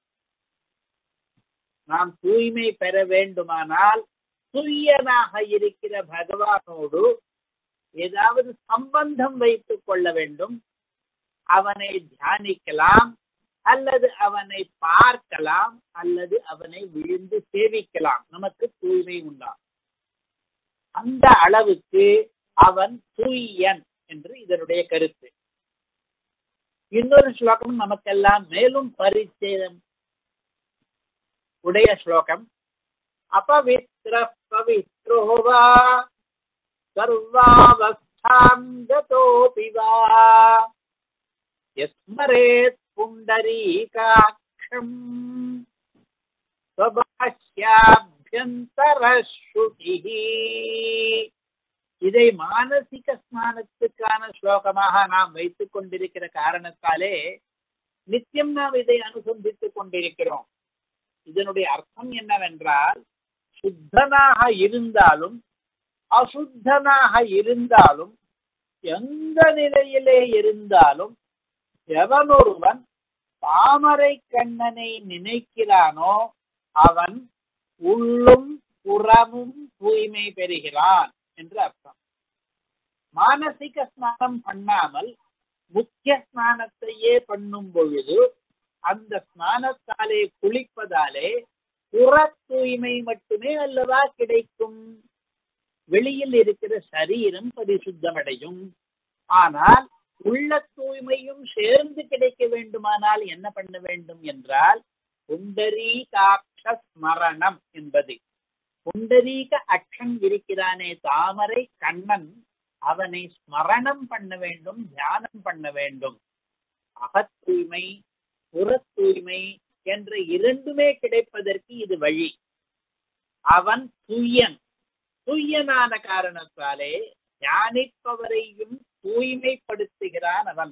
நாம் தூய்மை பெற வேண்டுமானால் துரியனாக இருக்கிற பகவானோடு ஏதாவது சம்பந்தம் வைத்துக் கொள்ள வேண்டும். அவனை தியானிக்கலாம், அல்லது அவனை பார்க்கலாம், அல்லது அவனை விழுந்து சேவிக்கலாம். நமக்கு தூய்மை உண்டாம். அந்த அளவுக்கு அவன் தூயன் என்று இதனுடைய கருத்து. இன்னொரு ஸ்லோகம் நமக்கெல்லாம் மேலும் பரிச்சயம் உடைய ஸ்லோகம். அபவித்ர பவித்ரோ வா சர்வாவஸ்தாம் கதோபி வா யஸ்மரேத் புண்டரீகாக்ஷம் ஸ்வபாஷ்யாப்யந்தரஸ்ருதிஹி. இதை மானசிக ஸ்நானத்துக்கான ஸ்லோகமாக நாம் வைத்துக் கொண்டிருக்கிற காரணத்தாலே நித்தியம் நாம் இதை அனுசந்தித்துக் கொண்டிருக்கிறோம். இதனுடைய அர்த்தம் என்னவென்றால், சுத்தனாக இருந்தாலும் அசுத்தனாக இருந்தாலும் எந்த நிலையிலே இருந்தாலும் எவனொருவன் தாமரை கண்ணனை நினைக்கிறானோ அவன் உள்ளும் புறமும் தூய்மை பெறுகிறான் என்று அர்த்தம். மானசிக ஸ்நானம் பண்ணாமல் முக்கிய ஸ்நானத்தையே பண்ணும் பொழுது அந்த ஸ்நானத்தாலே குளிப்பதாலே புற தூய்மை மட்டுமே அல்லவா கிடைக்கும். வெளியில் இருக்கிற சரீரம் பரிசுத்தமடையும். ஆனால் உள்ள தூய்மையும் சேர்ந்து கிடைக்க வேண்டுமானால் என்ன பண்ண வேண்டும் என்றால் புண்டரீகாட்ச ஸ்மரணம் என்பது. புண்டரீக அக்ஷன் இருக்கிறானே தாமரை கண்ணன், அவனை ஸ்மரணம் பண்ண வேண்டும், தியானம் பண்ண வேண்டும். அகத் தூய்மை புற தூய்மை என்ற இரண்டுமே கிடைப்பதற்கு இது வழி. அவன் தூயன். தூயனான காரணத்தாலே தியானிப்பவரையும் தூய்மைப்படுத்துகிறான் அவன்.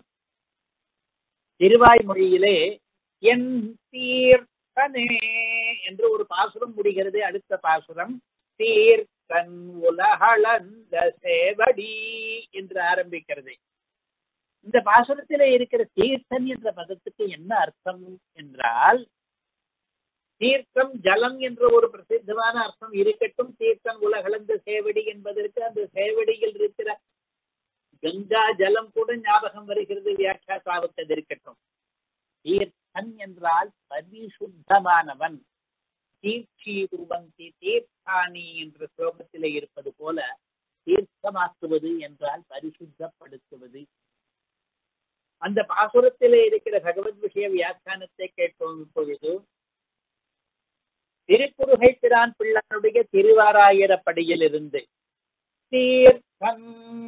திருவாய்மொழியிலே என் தீர்த்தனே என்று ஒரு பாசுரம் முடிகிறது. அடுத்த பாசுரம் தீர்த்தன் உலகளந்த சேவடி என்று ஆரம்பிக்கிறது. இந்த பாசுரத்திலே இருக்கிற தீர்த்தன் என்ற பதத்துக்கு என்ன அர்த்தம் என்றால், தீர்த்தம் ஜலம் என்ற ஒரு பிரசித்தமான அர்த்தம் இருக்கட்டும். தீர்த்தன் உலகளந்த சேவடி என்பதற்கு அந்த சேவடியில் இருக்கிற கங்கா ஜலம் கூட ஞாபகம் வருகிறது. வியாக்கியாசாவுக்கு இருக்கட்டும். தீர்த்தன் என்றால் பரிசுத்தமானவன். தீர்ச்சி குர்வந்தி தீர்த்தானி என்ற ஸ்லோகத்திலே இருப்பது போல தீர்த்தமாக்குவது என்றால் பரிசுத்தப்படுத்துவது. அந்த பாசுரத்திலே இருக்கிற பகவத் விஷய வியாக்கியானத்தை கேட்கும் பொழுது திருக்குறுகை பிரான் பிள்ளையுடைய திருவாராயிரப்படியில் இருந்து தீர்த்தம்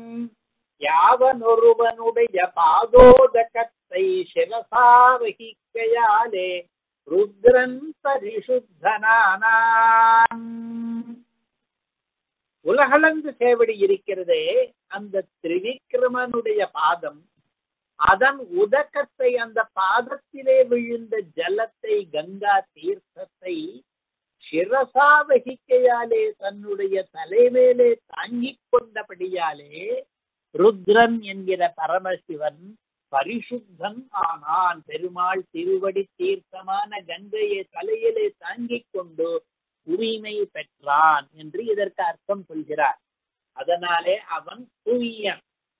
யாவனொருவனுடைய பாதோதகத்தை சிரசா வகிக்கையாலே ருத்ரன் பரிசுத்தனானான். உலகளந்து சேவடி இருக்கிறதே, அந்த திரிவிக்ரமனுடைய பாதம், அதன் உதகத்தை, அந்த பாதத்திலே விழுந்த ஜலத்தை, கங்கா தீர்த்தத்தை சிரசா வகிக்கையாலே, தன்னுடைய தலைமையிலே தாங்கிக் கொண்டபடியாலே ருத்ரன் என்கிற பரமசிவன் பரிசுத்தன் ஆனான். பெருமாள் திருவடி தீர்த்தமான கங்கையை தலையிலே தாங்கிக் கொண்டு தூய்மை பெற்றான் என்று இதற்கு அர்த்தம் சொல்கிறார். அதனாலே அவன் தூயன்.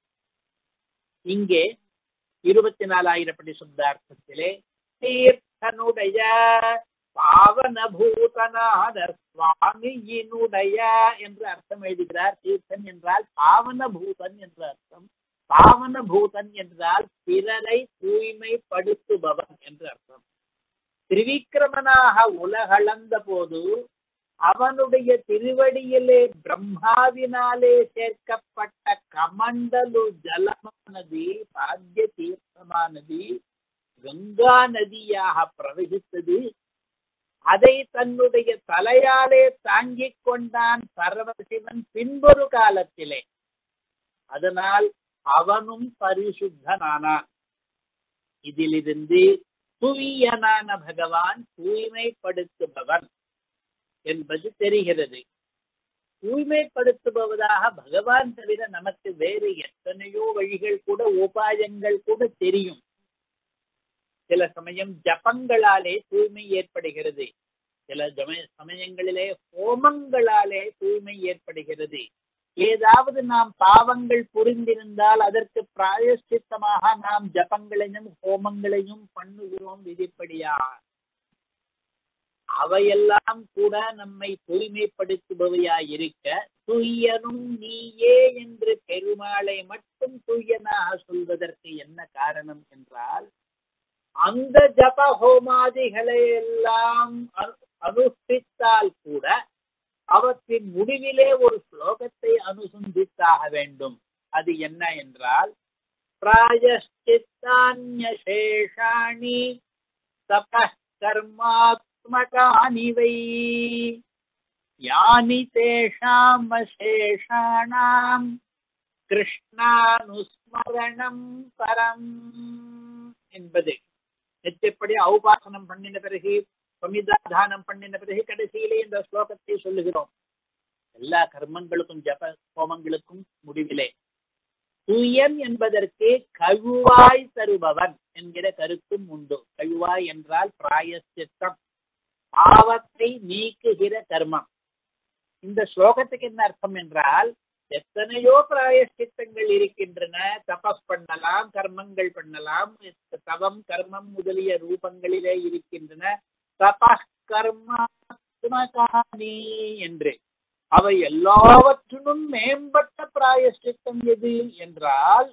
இங்கே இருபத்தி நாலாயிரப்படி சுத்தார்த்தத்திலே தீர்த்தனுடைய பாவன பூதனாத சுவாமியினுடைய என்று அர்த்தம் எழுதுகிறார். தீர்த்தன் என்றால் பாவன பூதன் என்று அர்த்தம். பாவன பூதன் என்றால் பிறரை தூய்மைப்படுத்துபவன் என்று அர்த்தம். திரிவிக்ரமனாக உலகளந்த போது அவனுடைய திருவடியிலே பிரம்மாவினாலே சேர்க்கப்பட்ட கமண்டலு ஜலமானது, பாக்ய தீர்த்தமானது கங்கா நதியாக பிரவகித்தது. அதை தன்னுடைய தலையாலே தாங்கிக் கொண்டான் பரமசிவன் பின்பொரு காலத்திலே. அதனால் அவனும் பரிசுத்தனானான். இதிலிருந்து தூயனான பகவான் தூய்மைப்படுத்துபவன் என்பது தெரிகிறது. தூய்மைப்படுத்துபவதாக பகவான் தவிர நமக்கு வேறு எத்தனையோ வழிகள் கூட, உபாயங்கள் கூட தெரியும். சில சமயம் ஜபங்களாலே தூய்மை ஏற்படுகிறது, சில சமயங்களிலே ஹோமங்களாலே தூய்மை ஏற்படுகிறது. ஏதாவது நாம் பாவங்கள் புரிந்திருந்தால் அதற்கு பிராயஷ்சித்தமாக நாம் ஜபங்களையும் ஹோமங்களையும் பண்ணுகிறோம் விதிப்படியா. அவையெல்லாம் கூட நம்மை தூய்மைப்படுத்துபவையாயிருக்க, தூயனும் நீயே என்று பெருமாளை மட்டும் தூயனாக சொல்வதற்கு என்ன காரணம் என்றால், அந்த ஜப ஹோமாதிகளை எல்லாம் அனுஷ்டித்தால் கூட அவற்றின் முடிவிலே ஒரு ஸ்லோகத்தை அனுசந்தித்தாக வேண்டும். அது என்ன என்றால், பிராயஷ்சித்தான்யசேஷாணி தபः கர்மாத்மகானி வை யானி தேஷாம் அசேஷாணாம் கிருஷ்ணானுஸ்மரணம் பரம் என்பது. நிச்சயப்படி ஔபாசனம் பண்ணின பிறகு, சமிதாதானம் பண்ணின பிறகு கடைசியிலே இந்த ஸ்லோகத்தை சொல்லுகிறோம். எல்லா கர்மங்களுக்கும் ஜப ஹோமங்களுக்கும் முடிவிலே தூயன் என்பதற்கு கழுவாய் தருபவன் என்கிற கருத்தும் உண்டு. கழுவாய் என்றால் பிராயஷ்சித்தம், பாவத்தை நீக்குகிற கர்மம். இந்த ஸ்லோகத்துக்கு என்ன அர்த்தம் என்றால், எத்தனையோ பிராயஷ்சித்தங்கள் இருக்கின்றன. தபஸ் பண்ணலாம், கர்மங்கள் பண்ணலாம், தவம் கர்மம் முதலிய ரூபங்களிலே இருக்கின்றன. தபஸ் கர்மாத்மகானி என்று. அவை எல்லாவற்றிலும் மேம்பட்ட பிராயஷ்சித்தம் எது என்றால்,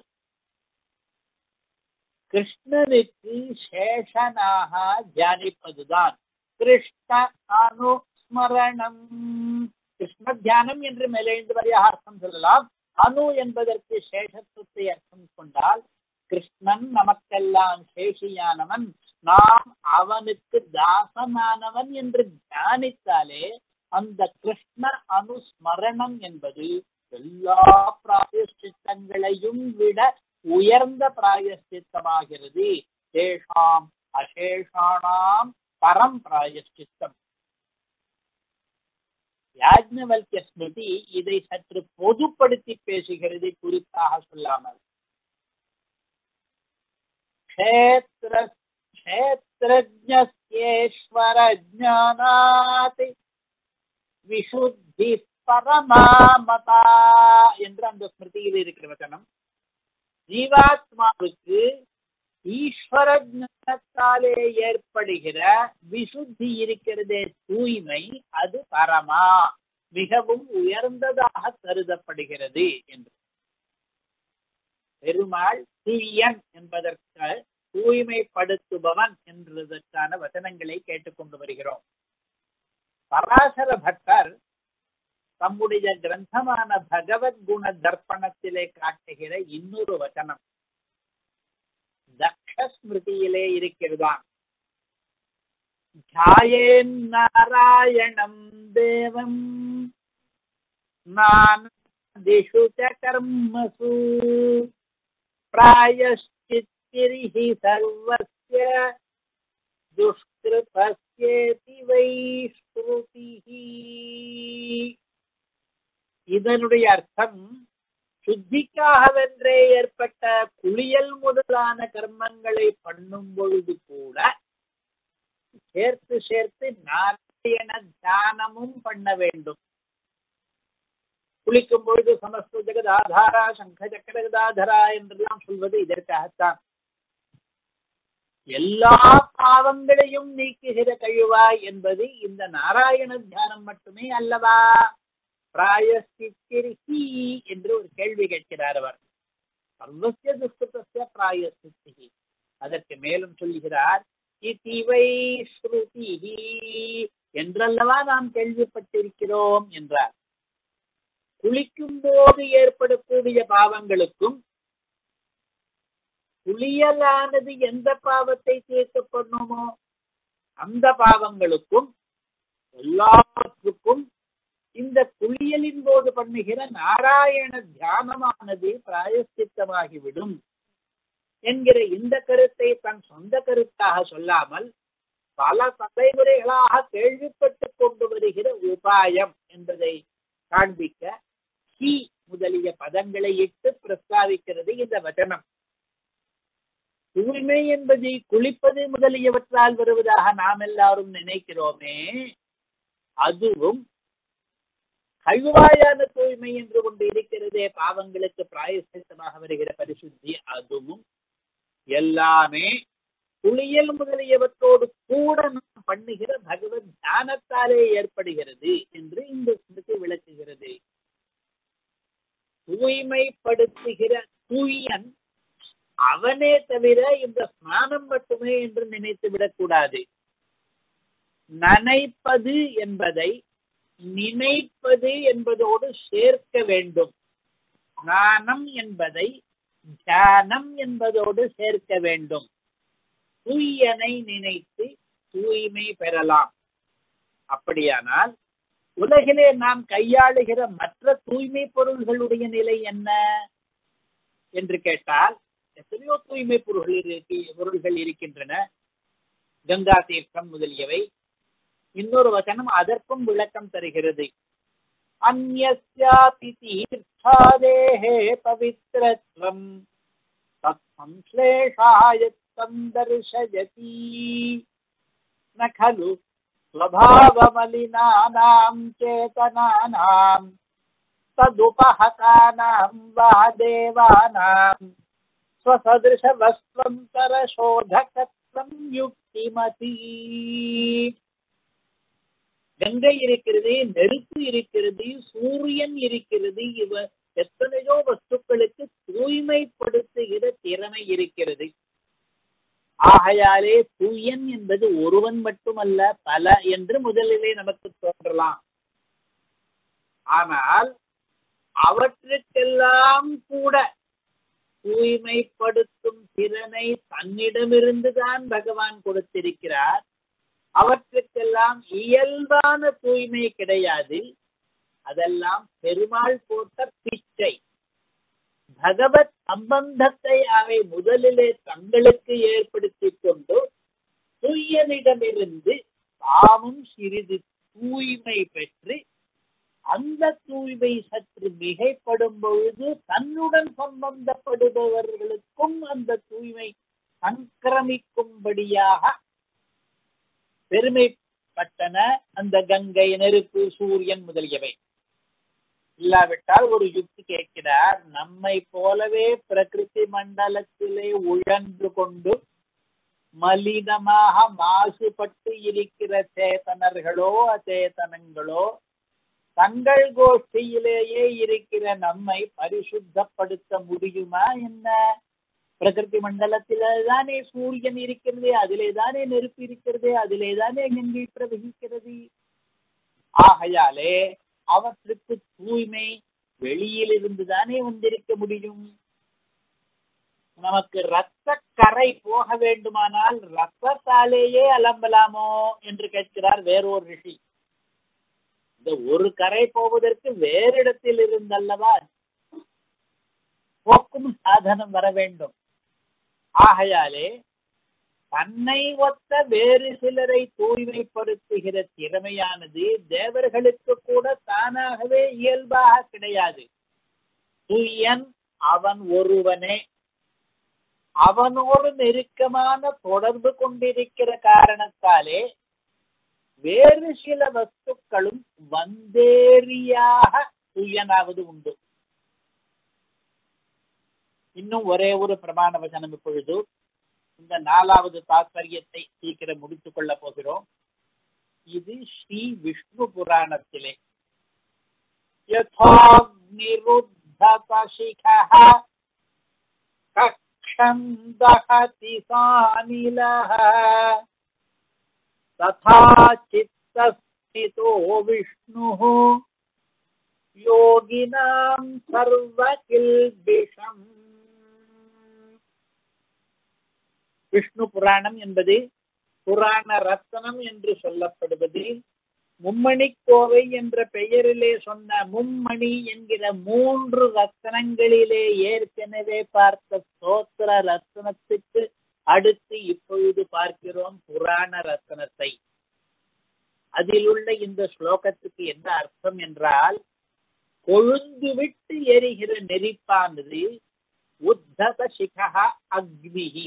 கிருஷ்ணனுக்கு சேஷனாக தியானிப்பதுதான். கிருஷ்ண அனுஸ்மரணம், கிருஷ்ண தியானம் என்று மேலெழுந்து வரையாக அர்த்தம் சொல்லலாம். அணு என்பதற்கு சேஷத்துவத்தை அர்த்தம் கொண்டால், கிருஷ்ணன் நமக்கெல்லாம் சேஷியானவன், நாம் அவனுக்கு தாசனானவன் என்று தியானித்தாலே அந்த கிருஷ்ண அனுஸ்மரணம் என்பது எல்லா பிராயஷ்சித்தங்களையும் விட உயர்ந்த பிராயஷ்சித்தமாகிறது. தேஷாம் அசேஷாணாம் பரம் பிராயஷ்சித்தம். யாஜ்ஞவல்க்ய ஸ்மிருதி இதை சற்று பொதுப்படுத்தி பேசுகிறது, குறிப்பாக சொல்லாமல். க்ஷேத்ர க்ஷேத்ரஜ்ஞஸ்யேஸ்வர ஞானாத் விசுத்தி பரமாமதா என்று அந்த ஸ்மிருதியில் இருக்கிற வசனம். ஜீவாத்மாவுக்கு ஈஸ்வர ஞானத்தாலே ஏற்படுகிற விசுத்தி இருக்கிறதே, தூய்மை, அது பரமா, மிகவும் உயர்ந்ததாக கருதப்படுகிறது என்று. பெருமாள் தூயன் என்பதற்கு தூய்மைப்படுத்துபவன் என்பதற்கான வசனங்களை கேட்டுக்கொண்டு வருகிறோம். பராசர பட்டர் தம்முடைய கிரந்தமான பகவத்குண தர்ப்பணத்திலே காட்டுகிற இன்னொரு வசனம் தக்ஷ ஸ்மிருதியிலே இருக்கிறதாம். தியாயேன் நாராயணம் தேவம் நானதிஷு ச கர்மசு பிராயஷ்சித்திரிஹி சர்வஸ்ய துஷ்கிருதஸ்யேதி வை ஸ்ருதிஹி. இதனுடைய அர்த்தம், சுத்திக்காகவென்றே ஏற்பட்ட குளியல் முதலான கர்மங்களை பண்ணும் பொழுது கூட சேர்த்து சேர்த்து நாராயண தியானமும் பண்ண வேண்டும். குளிக்கும் பொழுது சமஸ்த ஜெகதாதாரா சங்க சக்கர கதாதரா என்றெல்லாம் சொல்வது இதற்காகத்தான். எல்லா பாவங்களையும் நீக்குகிற கழுவாய் என்பது இந்த நாராயண தியானம் மட்டுமே அல்லவா? பிராயஷ்சித்திரிஹி என்று ஒரு கேள்வி கேட்கிறார் அவர். சர்வஸ்ய துஷ்கிருதஸ்ய பிராயஷ்சித்திஹி. அதற்கு மேலும் சொல்லுகிறார், இதி வை ஸ்ருதிஹி என்றல்லவா நாம் கேள்விப்பட்டிருக்கிறோம் என்றார். குளிக்கும் போது ஏற்படக்கூடிய பாவங்களுக்கும் குளியலானது எந்த பாவத்தை தீர்க்க பண்ணுமோ அந்த பாவங்களுக்கும் எல்லாத்துக்கும் இந்த குளியலின் போது பண்ணுகிற நாராயண தியானமானது பிராயஷ்சித்தமாகிவிடும் என்கிற இந்த கருத்தை தன் சொந்த கருத்தாக சொல்லாமல் பல தலைமுறைகளாக கேள்விப்பட்டு கொண்டு வருகிற உபாயம் என்பதை காண்பிக்க ஹி முதலிய பதங்களை இட்டு பிரஸ்தாவிக்கிறது இந்த வசனம். தூய்மை என்பது குளிப்பது முதலியவற்றால் வருவதாக நாம் எல்லாரும் நினைக்கிறோமே, அதுவும் கழுவாயான தூய்மை என்று கொண்டு இருக்கிறதே, பாவங்களுக்கு பிராயஷ்சித்தமாக வருகிற பரிசுத்தி, அதுவும் எல்லாமே குளியல் முதலியவற்றோடு கூட நாம் பண்ணுகிற பகவத் தியானத்தாலே ஏற்படுகிறது என்று இந்த ஸ்மிருதி விளக்குகிறது. தூய்மைப்படுத்துகிற தூயன் அவனே தவிர இந்த ஸ்நானம் மட்டுமே என்று நினைத்து விடக்கூடாது. நனைப்பது என்பதை நினைப்பது என்பதோடு சேர்க்க வேண்டும். ஸ்நானம் என்பதை தியானம் என்பதோடு சேர்க்க வேண்டும். தூயனை நினைத்து தூய்மை பெறலாம். அப்படியானால் உலகிலே நாம் கையாளுகிற மற்ற தூய்மை பொருள்களுடைய நிலை என்ன என்று கேட்டால், எத்தனையோ தூய்மை பொருள்கள் பொருள்கள் இருக்கின்றன, கங்கா தீர்த்தம் முதலியவை. இன்னொரு வசனம் அதற்கும் விளக்கம் தருகிறது. அன்யஸ்யாபி தீர்த்தாதேஹே பவித்ரத்வம் தத் சம்ஸ்லேஷாயத்தம் தர்ஷயதி ந கலு ஸ்வபாவமலினானாம் சேதனானாம் ததுபஹதானாம் வா தேவானாம் ஸ்வசதிருஷவஸ்வம் தரசோதகத்வம் யுக்திமதி. கங்கை இருக்கிறது, நெருப்பு இருக்கிறது, சூரியன் இருக்கிறது, இவ எத்தனையோ வஸ்துக்களுக்கு தூய்மைப்படுத்துகிற திறமை இருக்கிறது. ஆகையாலே தூயன் என்பது ஒருவன் மட்டுமல்ல, பல என்று முதலிலே நமக்கு தோன்றலாம். ஆனால் அவற்றுக்கெல்லாம் கூட தூய்மைப்படுத்தும் திறனை தன்னிடமிருந்துதான் பகவான் கொடுத்திருக்கிறார். அவற்றுக்கெல்லாம் இயல்பான தூய்மை கிடையாது. அதெல்லாம் பெருமாள் போட்ட பிச்சை. பகவத் சம்பந்தத்தை அவை முதலிலே தங்களுக்கு ஏற்படுத்தி கொண்டு தூயனிடமிருந்து தாமும் சிறிது தூய்மை பெற்று அந்த தூய்மை சற்று மிகைப்படும் பொழுது தன்னுடன் சம்பந்தப்படுபவர்களுக்கும் அந்த தூய்மை சங்கிரமிக்கும்படியாக பெருமைப்பட்டன அந்த கங்கை, நெருப்பு, சூரியன் முதலியவை. இல்லாவிட்டால் ஒரு யுக்தி கேட்கிறார், நம்மை போலவே பிரகிருதி மண்டலத்திலே உழன்று கொண்டு மலினமாக மாசுபட்டு இருக்கிற சேதனர்களோ அச்சேதனங்களோ தங்கள் கோஷ்டியிலேயே இருக்கிற நம்மை பரிசுத்தப்படுத்த முடியுமா என்ன? பிரகிருதி மண்டலத்திலேதானே சூரியன் இருக்கிறது, அதிலேதானே நெருப்பு இருக்கிறது, அதிலேதானே கங்கை பிரவகிக்கிறது. ஆகையாலே அவற்றுக்கு தூய்மை வெளியில் இருந்துதானே வந்திருக்க முடியும். நமக்கு இரத்த கரை போக வேண்டுமானால் இரத்தத்தாலேயே அலம்பலாமோ என்று கேட்கிறார் வேறொரு ரிஷி. இந்த ஒரு கரை போவதற்கு வேறு இடத்தில் இருந்தல்லவா போக்கும் சாதனம் வர வேண்டும். ஆகையாலே தன்னை ஒத்த வேறு சிலரை தூய்மைப்படுத்துகிற திறமையானது தேவர்களுக்கு கூட தானாகவே இயல்பாக கிடையாது. தூயன் அவன் ஒருவனே. அவனோடு நெருக்கமான தொடர்பு கொண்டிருக்கிற காரணத்தாலே வேறு சில வஸ்துக்களும் வந்தேரியாக தூயனாவது உண்டு. இன்னும் ஒரே ஒரு பிரமாண வசனம் இப்பொழுது இந்த நாலாவது தாத்பரியத்தை சீக்கிரம் முடித்துக் கொள்ள போகிறோம். இது ஸ்ரீ விஷ்ணு புராணத்திலே ததா சித்தஸ்திதோ விஷ்ணுஹ யோகினாம் சர்வகில்பிஷம். விஷ்ணு புராணம் என்பது புராண ரத்னம் என்று சொல்லப்படுவது மும்மணி கோவை என்ற பெயரிலே சொன்ன மும்மணி என்கிற மூன்று ரத்னங்களிலே ஏற்கனவே பார்த்த ஸ்தோத்திர ரத்னத்துக்கு அடுத்து இப்பொழுது பார்க்கிறோம் புராண ரத்னத்தை. அதில் உள்ள இந்த ஸ்லோகத்துக்கு என்ன அர்த்தம் என்றால், கொழுந்து விட்டு எரிகிற நெருப்பானது உத்தத சிகா அக்னிஹி,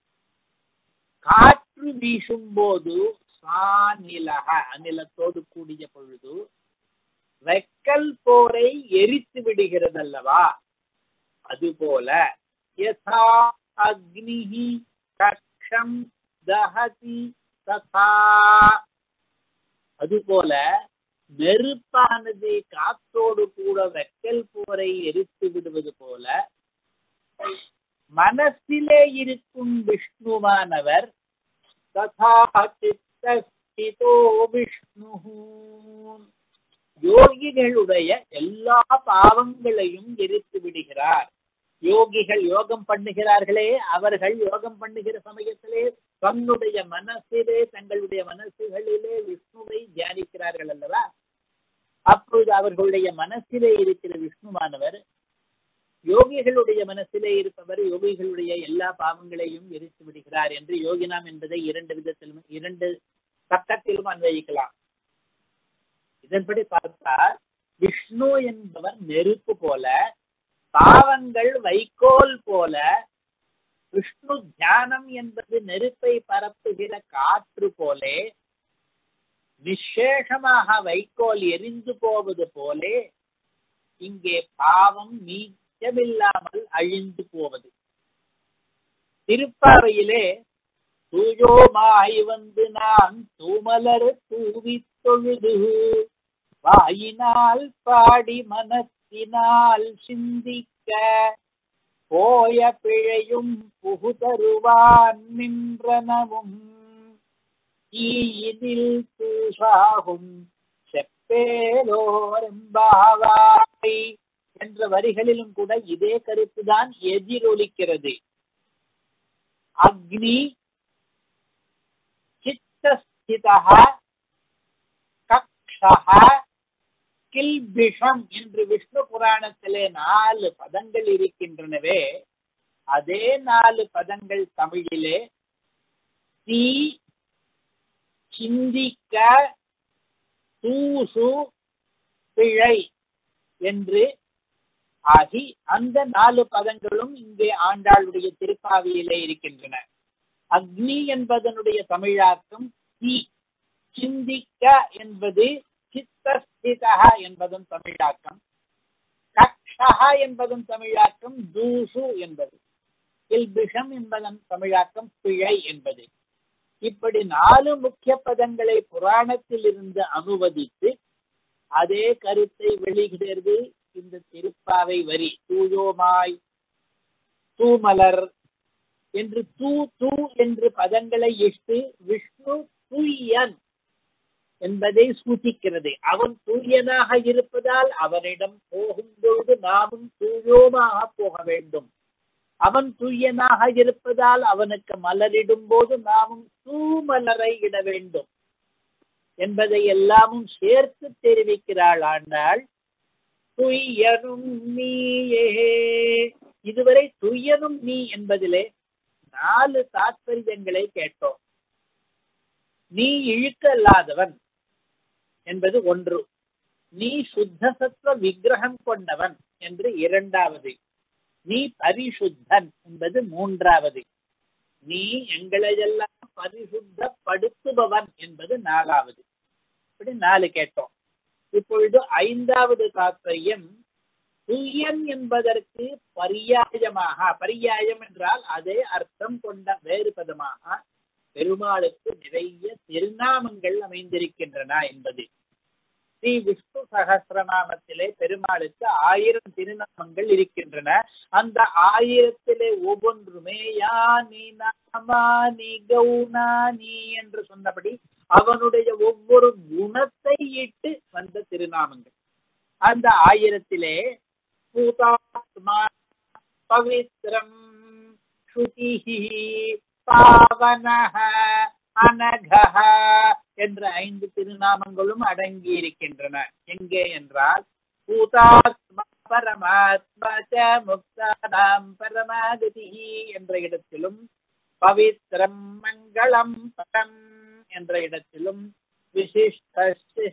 காற்று வீசும் போது சாநிலக அநிலத்தோடு கூடிய பொழுது வெக்கல் போரை எரித்து விடுகிறது அல்லவா, அதுபோல யதா அக்னிஹி கக்ஷம் தஹதி ததா, அதுபோல நெருப்பானது காத்தோடு கூட வெக்கல் போரை எரித்து விடுவது போல மனசிலே இருக்கும் விஷ்ணுவானவர் ததா சித்தஸ்திதோ விஷ்ணுஹு, யோகிகளுடைய எல்லா பாவங்களையும் எரித்து விடுகிறார். யோகிகள் யோகம் பண்ணுகிறார்களே, அவர்கள் யோகம் பண்ணுகிற சமயத்திலே தன்னுடைய மனசிலே தங்களுடைய மனசுகளிலே விஷ்ணுவை தியானிக்கிறார்கள் அல்லவா, அப்பொழுது அவர்களுடைய மனசிலே இருக்கிற விஷ்ணுவானவர் யோகிகளுடைய மனசிலே இருப்பவர் யோகிகளுடைய எல்லா பாவங்களையும் எரித்து விடுகிறார் என்று யோகினாம் என்பதை இரண்டு விதத்திலும் இரண்டு சட்டத்திலும் அன்வயிக்கலாம். இதன்படி பார்த்தால் விஷ்ணு என்பவர் நெருப்பு போல, பாவங்கள் வைக்கோல் போல, விஷ்ணு தியானம் என்பது நெருப்பை பரப்புகிற காற்று போலே, விசேஷமாக வைக்கோல் எரிந்து போவது போலே இங்கே பாவம் நீச்சமில்லாமல் அழிந்து போவது. திருப்பாவையிலே தூயோமாய் வந்து நான் தூமலர் தூவி தொழுது வாயினால் பாடி மனத்தினால் சிந்திக்க போய பிழையும் புகுதருவான் நின்றனவும் ஈயிதில் தூசாகும் செப்பேலோரெம்பாவாய் என்ற வரிகளிலும் கூட இதே கருத்துதான் எதிரொலிக்கிறது. அக்னி சித்தஸ்திதஹ கக்ஷஹ கில்பிஷம் என்று விஷ்ணு புராணத்திலே நாலு பதங்கள் இருக்கின்றனவே, அதே நாலு பதங்கள் தமிழிலே தீ, சிந்திக்க, தூசு, பிழை என்று ஆகி அந்த நாலு பதங்களும் இங்கே ஆண்டாளுடைய திருப்பாவியிலே இருக்கின்றன. அக்னி என்பதனுடைய தமிழாக்கம் தீ, சிந்திக்க என்பது சித்தஸ்திதஹ என்பதும் தமிழாக்கம், கக்ஷஹ என்பதும் தமிழாக்கம் தூசு என்பது, கில்பிஷம் என்பதன் தமிழாக்கம் பிழை என்பது. இப்படி நாலு முக்கிய பதங்களை புராணத்தில் இருந்து அனுவதித்து அதே கருத்தை வெளியிடுகிறது இந்த திருப்பாவை வரி. தூயோமாய், தூமலர் என்று தூ தூ என்று பதங்களை இட்டு விஷ்ணு தூயன் என்பதை சூಚಿக்கிறது. அவன் தூயனாக இருப்பதால் அவனிடம் போகும்பொழுது நாமும் தூயோமாக போக வேண்டும். அவன் தூயனாக இருப்பதால் அவனுக்கு மலரிடும் போது நாமும் தூமலரை இட வேண்டும். என்பதை எல்லாமும் சேர்த்து தெரிவிக்கிறாள் ஆண்டாள். துய்யனும் நீயே. இதுவரை துய்யனும் நீ என்பதிலே நாலு தாத்பரியங்களை கேட்டோம். நீ இழுக்கல்லாதவன் என்பது ஒன்று, நீ சுத்த சத்துவ விக்கிரகம் கொண்டவன் என்று இரண்டாவது, நீ பரிசுத்தன் என்பது மூன்றாவது, நீ எங்களையெல்லாம் பரிசுத்தப்படுத்துபவன் என்பது நாலாவது. இப்படி நாலு கேட்டோம். இப்பொழுது ஐந்தாவது தாத்பரியம், துய்யன் என்பதற்கு பரியாயமாக, பரியாயம் என்றால் அதே அர்த்தம் கொண்ட வேறு பதமாக பெருமாளுக்கு நிறைய திருநாமங்கள் அமைந்திருக்கின்றன என்பது. ஸ்ரீ விஷ்ணு சகஸ்ரநாமத்திலே பெருமாளுக்கு ஆயிரம் திருநாமங்கள் இருக்கின்றன. அந்த ஆயிரத்திலே ஒவ்வொன்றுமே யானி நாமானி கௌனானி என்று சொன்னபடி அவனுடைய ஒவ்வொரு குணத்தை இட்டு வந்த திருநாமங்கள். அந்த ஆயிரத்திலே பூதாத்மா, பவித்ரம், ஸ்ருதிஹி, பாவனஹ, அனகஹ என்ற ஐந்து திருநாமங்களும் அடங்கி இருக்கின்றன. எங்கே என்றால் பூதாத்மா பரமாத்மா ச முக்தானாம் பரமாகதி என்ற இடத்திலும், பவித்ரம் மங்களம் பரம் என்ற இடத்திலும், விசிஷ்ட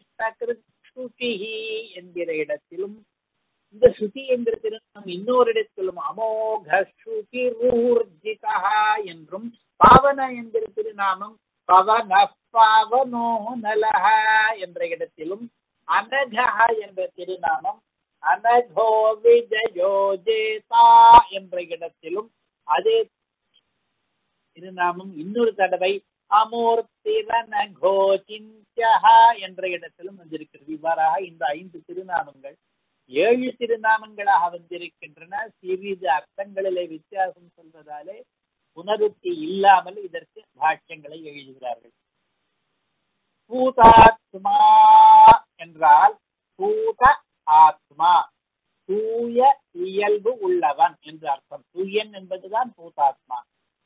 என்கிற இடத்திலும், இந்த ஸ்ருதி என்கிற திருநாமம் இன்னொரு இடத்திலும் அமோக ஸ்ருதி ஊர்ஜிதா என்றும், பாவன என்கிற திருநாமம் பவன பாவனோ நலஹ என்ற இடத்திலும், அனகஹ என்ற திருநாமம் அனகோ விஜயோ ஜேதா என்ற இடத்திலும், அதே திருநாமம் இன்னொரு தடவை அமூர்த்திவனகோ சிஞ்சஹ என்ற இடத்திலும் வந்திருக்கிறது. இவ்வாறாக இந்த ஐந்து திருநாமங்கள் ஏழு திருநாமங்களாக வந்திருக்கின்றன. சிறிது அர்த்தங்களிலே வித்தியாசம் சொல்வதாலே புனருக்தி இல்லாமல் இதற்கு பாஷ்யங்களை எழுதுகிறார்கள். பூதாத்மா என்றால் பூத ஆத்மா, தூய இயல்பு உள்ளவன் என்று அர்த்தம். தூயன் என்பதுதான் பூதாத்மா.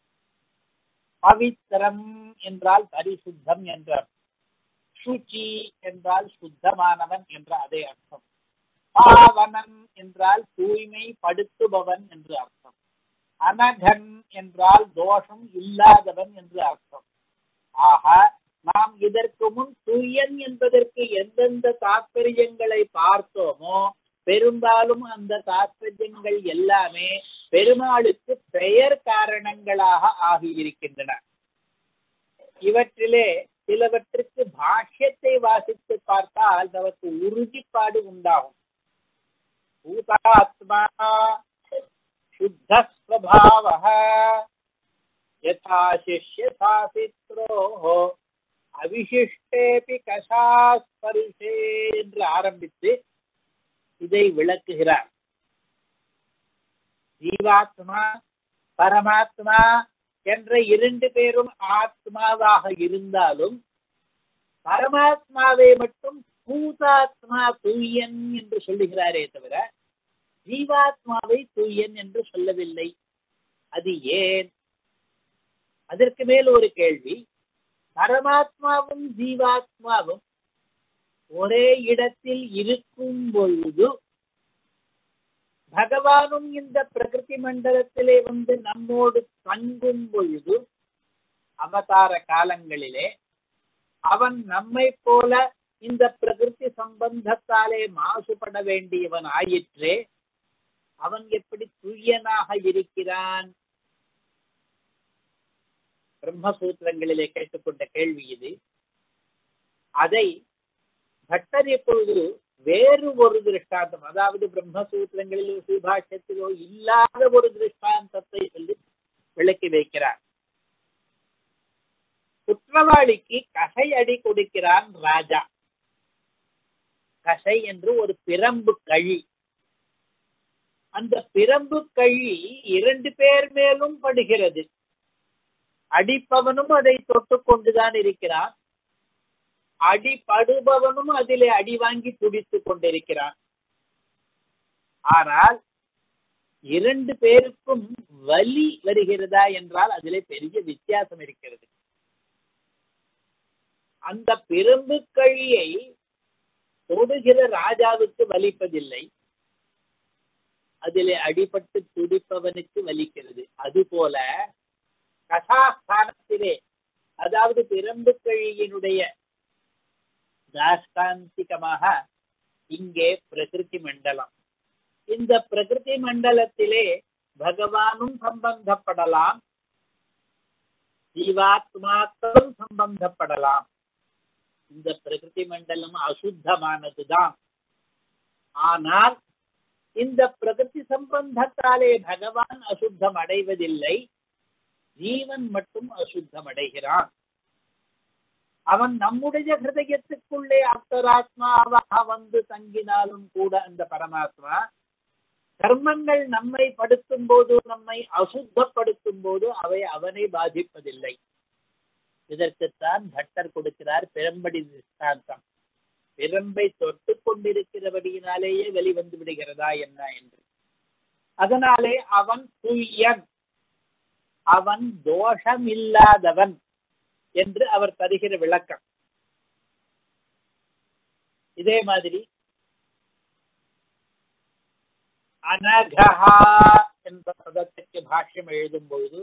பவித்ரம் என்றால் பரிசுத்தம் என்ற அர்த்தம். சுச்சி என்றால் சுத்தமானவன் என்ற அதே அர்த்தம். பாவனன் என்றால் தூய்மை படுத்துபவன் என்று அர்த்தம். அனகன் என்றால் தோஷம் இல்லாதவன் என்று அர்த்தம். ஆக நாம் இதற்கு முன் தூயன் என்பதற்கு எந்தெந்த தாத்பரியங்களை பார்த்தோமோ பெரும்பாலும் அந்த தாத்பரியங்கள் எல்லாமே பெருமாளுக்கு பெயர் காரணங்களாக ஆகியிருக்கின்றன. இவற்றிலே சிலவற்றுக்கு பாஷ்யத்தை வாசித்து பார்த்தால் நமக்கு உறுதிப்பாடு உண்டாகும். பூதாத்மா சுத்த ஸ்வபாவஹ யதா சிஷ்ய சாசித்ரோஹ அவிசிஷ்டேபி கஷாஸ்பரிஷே என்று ஆரம்பித்து இதை விளக்குகிறார். ஜீவாத்மா பரமாத்மா என்ற இரண்டு பேரும் ஆத்மாவாக இருந்தாலும் பரமாத்மாவை மட்டும் பூதாத்மா தூயன் என்று சொல்லுகிறாரே தவிர ஜீவாத்மாவை தூயன் என்று சொல்லவில்லை. அது ஏன்? அதற்கு மேல் ஒரு கேள்வி. பரமாத்மாவும் ஜீவாத்மாவும் ஒரே இடத்தில் இருக்கும் பொழுது பகவானும் இந்த பிரகிருதி மண்டலத்திலே வந்து நம்மோடு தங்கும் பொழுது அவதார காலங்களிலே அவன் நம்மை போல இந்த பிரகிருதி சம்பந்தத்தாலே மாசுபட வேண்டியவன் ஆயிற்றே, அவன் எப்படி தூயனாக இருக்கிறான்? பிரம்மசூத்திரங்களிலே கேட்டுக்கொண்ட கேள்வி இது. அதை பட்டர் எப்பொழுது வேறு ஒரு திருஷ்டாந்தம், அதாவது பிரம்மசூத்திரங்களிலோ ஸ்ரீபாஷ்யத்திலோ இல்லாத ஒரு திருஷ்டாந்தத்தை சொல்லி விளக்கி வைக்கிறார். குற்றவாளிக்கு கசை அடி கொடுக்கிறான் ராஜா. கசை என்று ஒரு பிரம்பு கழி. அந்த பிரம்பு கழி இரண்டு பேர் மேலும் படுகிறது. அடிப்பவனும் அதை தொட்டு கொண்டுதான் இருக்கிறான், அடிபடுபவனும் அதிலே அடி வாங்கி துடித்துக் கொண்டிருக்கிறான். ஆனால் இரண்டு பேருக்கும் வலி வருகிறதா என்றால் அதிலே பெரிய வித்தியாசம் இருக்கிறது. அந்த பெரும்பு கழியை தொடுகிற ராஜாவுக்கு வலிப்பதில்லை, அதிலே அடிபட்டு துடிப்பவனுக்கு வலிக்கிறது. அதுபோல கசாஸ்தானத்திலே, அதாவது பெரும்பு கழியினுடைய தாஷ்டாந்திகமாக இங்கே பிரகிருதி மண்டலம். இந்த பிரகிருதி மண்டலத்திலே பகவானும் சம்பந்தப்படலாம், ஜீவாத்மாக்களும் சம்பந்தப்படலாம். இந்த பிரகிருதி மண்டலம் அசுத்தமானதுதான். ஆனால் இந்த பிரகிருதி சம்பந்தத்தாலே பகவான் அசுத்தம் அடைவதில்லை, ஜீவன் மட்டும் அசுத்தம் அடைகிறான். அவன் நம்முடைய ஹிருதயத்துக்குள்ளே அந்தராத்மாவாக வந்து தங்கினாலும் கூட அந்த பரமாத்மா கர்மங்கள் நம்மை படுத்தும் போது, நம்மை அசுத்தப்படுத்தும் போது அவை அவனை பாதிப்பதில்லை. இதற்குத்தான் பட்டர் கொடுக்கிறார் பெரும்படி திருஷ்டாந்தம். பெரும்பை தொட்டு கொண்டிருக்கிறபடியினாலேயே வெளிவந்து விடுகிறதா என்ன என்று. அதனாலே அவன் தூயன், அவன் தோஷமில்லாதவன் என்று அவர் தருகிற விளக்கம். இதே மாதிரி அனகஹா என்ற பதத்துக்கு பாஷ்யம் எழுதும் பொழுது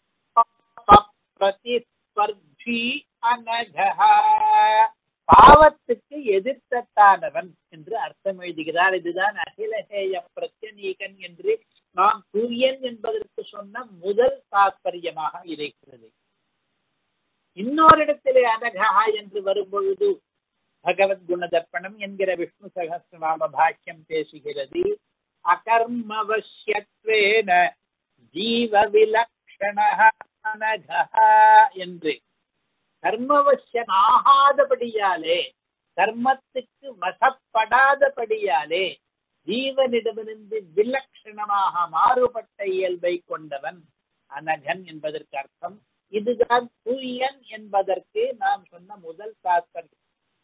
பிரதிஸ்பர்தி அனகஹா, பாவத்துக்கு எதிர்த்தட்டானவன் என்று அர்த்தம் எழுதுகிறார். இதுதான் அகிலஹேய பிரத்யநீகன் என்று நாம் சூரியன் என்பதற்கு சொன்ன முதல் தாற்பயமாக இருக்கிறது. இன்னொரு இடத்திலே அனகஹா என்று வரும் பொழுது பகவத் குணதர்ப்பணம் என்கிற விஷ்ணு சகஸ்ரநாம பாஷ்யம் பேசுகிறது. அகர்மவசியத்வேன ஜீவ விலக்ஷணஹ அனகஹா என்று. கர்மவசியன் ஆகாதபடியாலே, கர்மத்துக்கு வசப்படாதபடியாலே ஜீவனிடமிருந்து விலக்ஷணமாக மாறுபட்ட இயல்பை கொண்டவன் அனகன் என்பதற்கு அர்த்தம். இதுதான் தூயன் என்பதற்கு நாம் சொன்ன முதல் தாத்பர்யம்.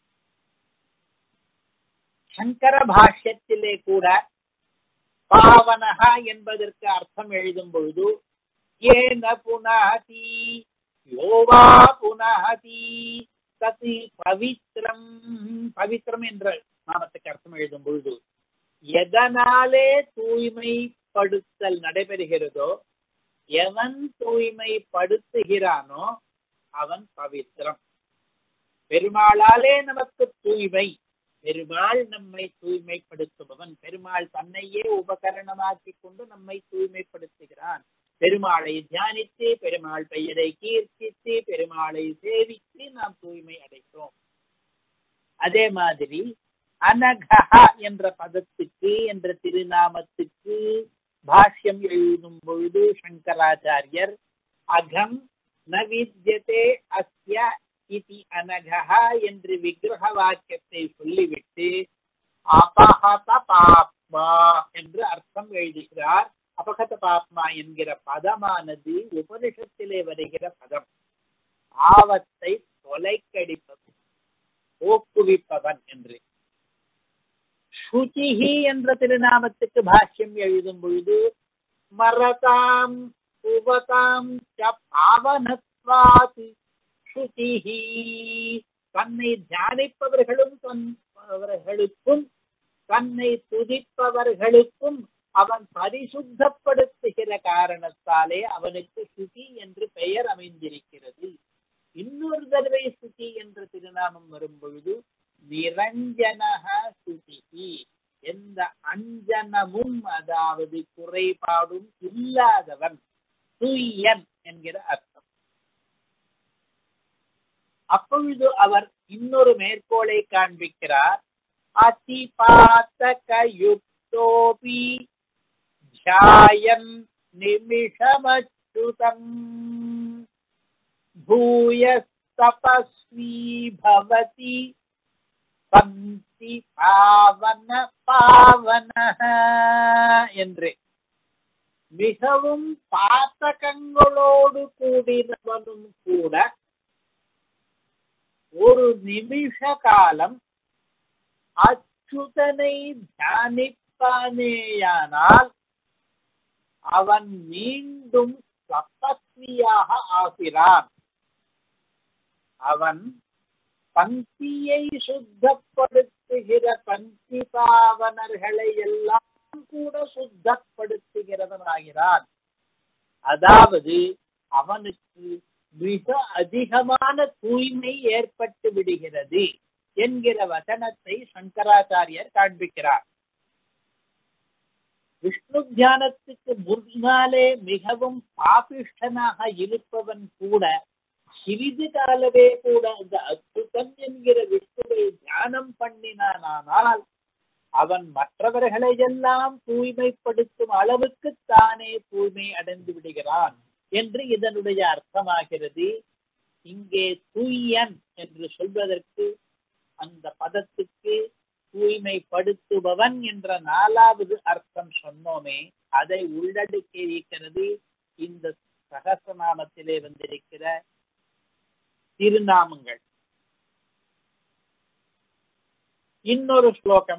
சங்கர பாஷ்யத்திலே கூட பாவனஹா என்பதற்கு அர்த்தம் எழுதும் பொழுது ஏன புனாதி யோவா புனாதி ததி பவித்ரம், பவித்ரம் என்ற நாமத்துக்கு அர்த்தம் எழுதும் பொழுது எதனாலே தூய்மைப்படுத்தல் நடைபெறுகிறதோ, எவன் தூய்மைப்படுத்துகிறானோ அவன் பவித்ரம். பெருமாளாலே நமக்கு தூய்மை, பெருமாள் நம்மை தூய்மைப்படுத்துபவன். பெருமாள் தன்னையே உபகரணமாக்கி கொண்டு நம்மை தூய்மைப்படுத்துகிறான். பெருமாளை தியானித்து, பெருமாள் பெயரை கீர்த்தித்து, பெருமாளை சேவித்து நாம் தூய்மை அடைகிறோம். அதே மாதிரி அனகஹா என்ற பதத்துக்கு, என்ற திருநாமத்துக்கு பாஷ்யம் எழுதும் பொழுது சங்கராச்சாரியர் அகம் ந வித்யதே அஸ்ய இதி அனகஹா என்று விக்கிரக வாக்கியத்தை சொல்லிவிட்டு அபஹத பாப்மா என்று அர்த்தம் எழுதுகிறார். அபகத பாப்மா என்கிற பதமானது உபனிஷத்திலே வருகிற பதம். பாவத்தை தொலைக்கடிப்பவன், போக்குவிப்பவன் என்று. சுச்சிஹி என்ற திருநாமத்துக்கு பாஷ்யம் எழுதும் பொழுது மரதாம் உபதாம் ச பாவனத்வாதி சுச்சிஹி, தன்னை தியானிப்பவர்களும் அவர்களுக்கும் தன்னை துதிப்பவர்களுக்கும் அவன் பரிசுத்தப்படுத்துகிற காரணத்தாலே அவனுக்கு சுதி என்று பெயர் அமைந்திருக்கிறது. இன்னொரு தடவை சுதி என்ற திருநாமம் வரும் பொழுது நிரஞ்சனஹ சுதிஹி, எந்த அஞ்சனமும் அதாவது குறைபாடும் இல்லாதவன், தூயன் என்கிற அர்த்தம். அப்பொழுது அவர் இன்னொரு மேற்கோளை காண்பிக்கிறார். அதிபாதக யுக்தோபி தியாயன் நிமிஷமச்சுதம் பூயஸ்தபஸ்வி பவதி பந்தி பாவன பாவனஹ என்று. மிகவும் பாத்தகங்களோடு கூடினவனும் கூட ஒரு நிமிஷ காலம் அச்சுதனை தியானிப்பானேயானால் அவன் மீண்டும் தபஸ்வியாக ஆகிறான். அவன் பங்கியை சுத்தப்படுத்துகிற பங்கி பாவனர்களை எல்லாம் கூட சுத்தப்படுத்துகிறவனாகிறான். அதாவது அவனுக்கு மிக அதிகமான தூய்மை ஏற்பட்டு விடுகிறது என்கிற வசனத்தை சங்கராச்சாரியர் காண்பிக்கிறார். விஷ்ணு தியானத்துக்கு முன்னாலே மிகவும் பாபிஷ்டனாக இருப்பவன் கூட சிறிது காலவே கூட அந்த அற்புதம் என்கிற விஷ்ணுவை தியானம் பண்ணினானால் அவன் மற்றவர்களை எல்லாம் தூய்மைப்படுத்தும் அளவுக்கு தானே தூய்மை அடைந்து விடுகிறான் என்று இதனுடைய அர்த்தமாகிறது. இங்கே தூயன் என்று சொல்வதற்கு அந்த பதத்துக்கு தூய்மைப்படுத்துபவன் என்ற நாலாவது அர்த்தம் சொன்னோமே, அதை உள்ளடக்கி இருக்கிறது இந்த சகஸ்ரநாமத்திலே வந்திருக்கிற திருநாமங்கள். இன்னொரு ஸ்லோகம்,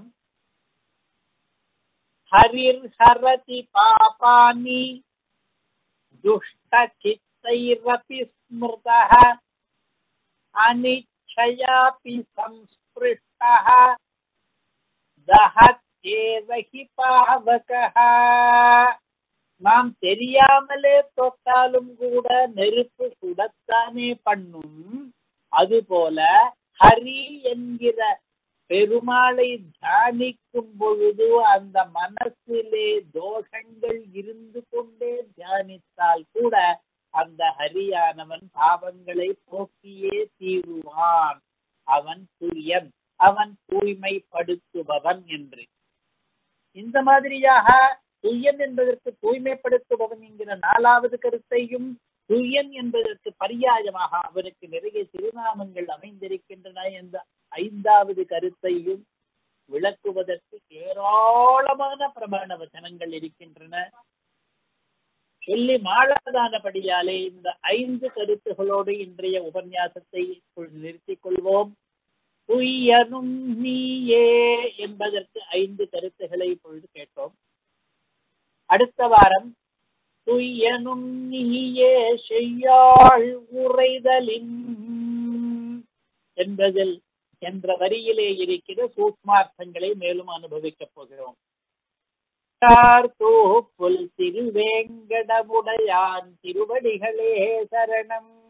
ஹரிர் ஹரதி பாபானி துஷ்ட சித்தைரபி ஸ்மிருதஹ அனிச்சயாபி சம்ஸ்பிருஷ்டஹ தஹத்யேவஹி பாவகஹ. நாம் தெரியாமலே தொட்டாலும் கூட நெருப்பு சுடத்தானே பண்ணும். அதுபோல ஹரி என்கிற பெருமாளை தியானிக்கும் பொழுது அந்த மனசிலே தோஷங்கள் இருந்து கொண்டே தியானித்தால் கூட அந்த ஹரியானவன் பாவங்களை போக்கியே தீருவான். அவன் தூயன், அவன் தூய்மைப்படுத்துபவன் என்று. இந்த மாதிரியாக தூயன் என்பதற்கு தூய்மைப்படுத்துபவன் என்கிற நாலாவது கருத்தையும், தூயன் என்பதற்கு பரியாயமாக அவனுக்கு நிறைய திருநாமங்கள் அமைந்திருக்கின்றன என்ற ஐந்தாவது கருத்தையும் விளக்குவதற்கு ஏராளமான பிரமாண வசனங்கள் இருக்கின்றன. சொல்லி மாளாதானபடியாலே இந்த ஐந்து கருத்துகளோடு இன்றைய உபன்யாசத்தை நிறுத்திக் கொள்வோம். துய்யனும் நீயே என்பதற்கு ஐந்து கருத்துக்களை இப்பொழுது கேட்டோம். அடுத்த வாரம் துய்யனும் நீயே செய்யாள் உரைதலின் என்பதில் என்ற வரியிலே இருக்கிற சூக்ஷ்மார்த்தங்களை மேலும் அனுபவிக்கப் போகிறோம். புல் திருவேங்கடமுடையான் திருவடிகளே சரணம்.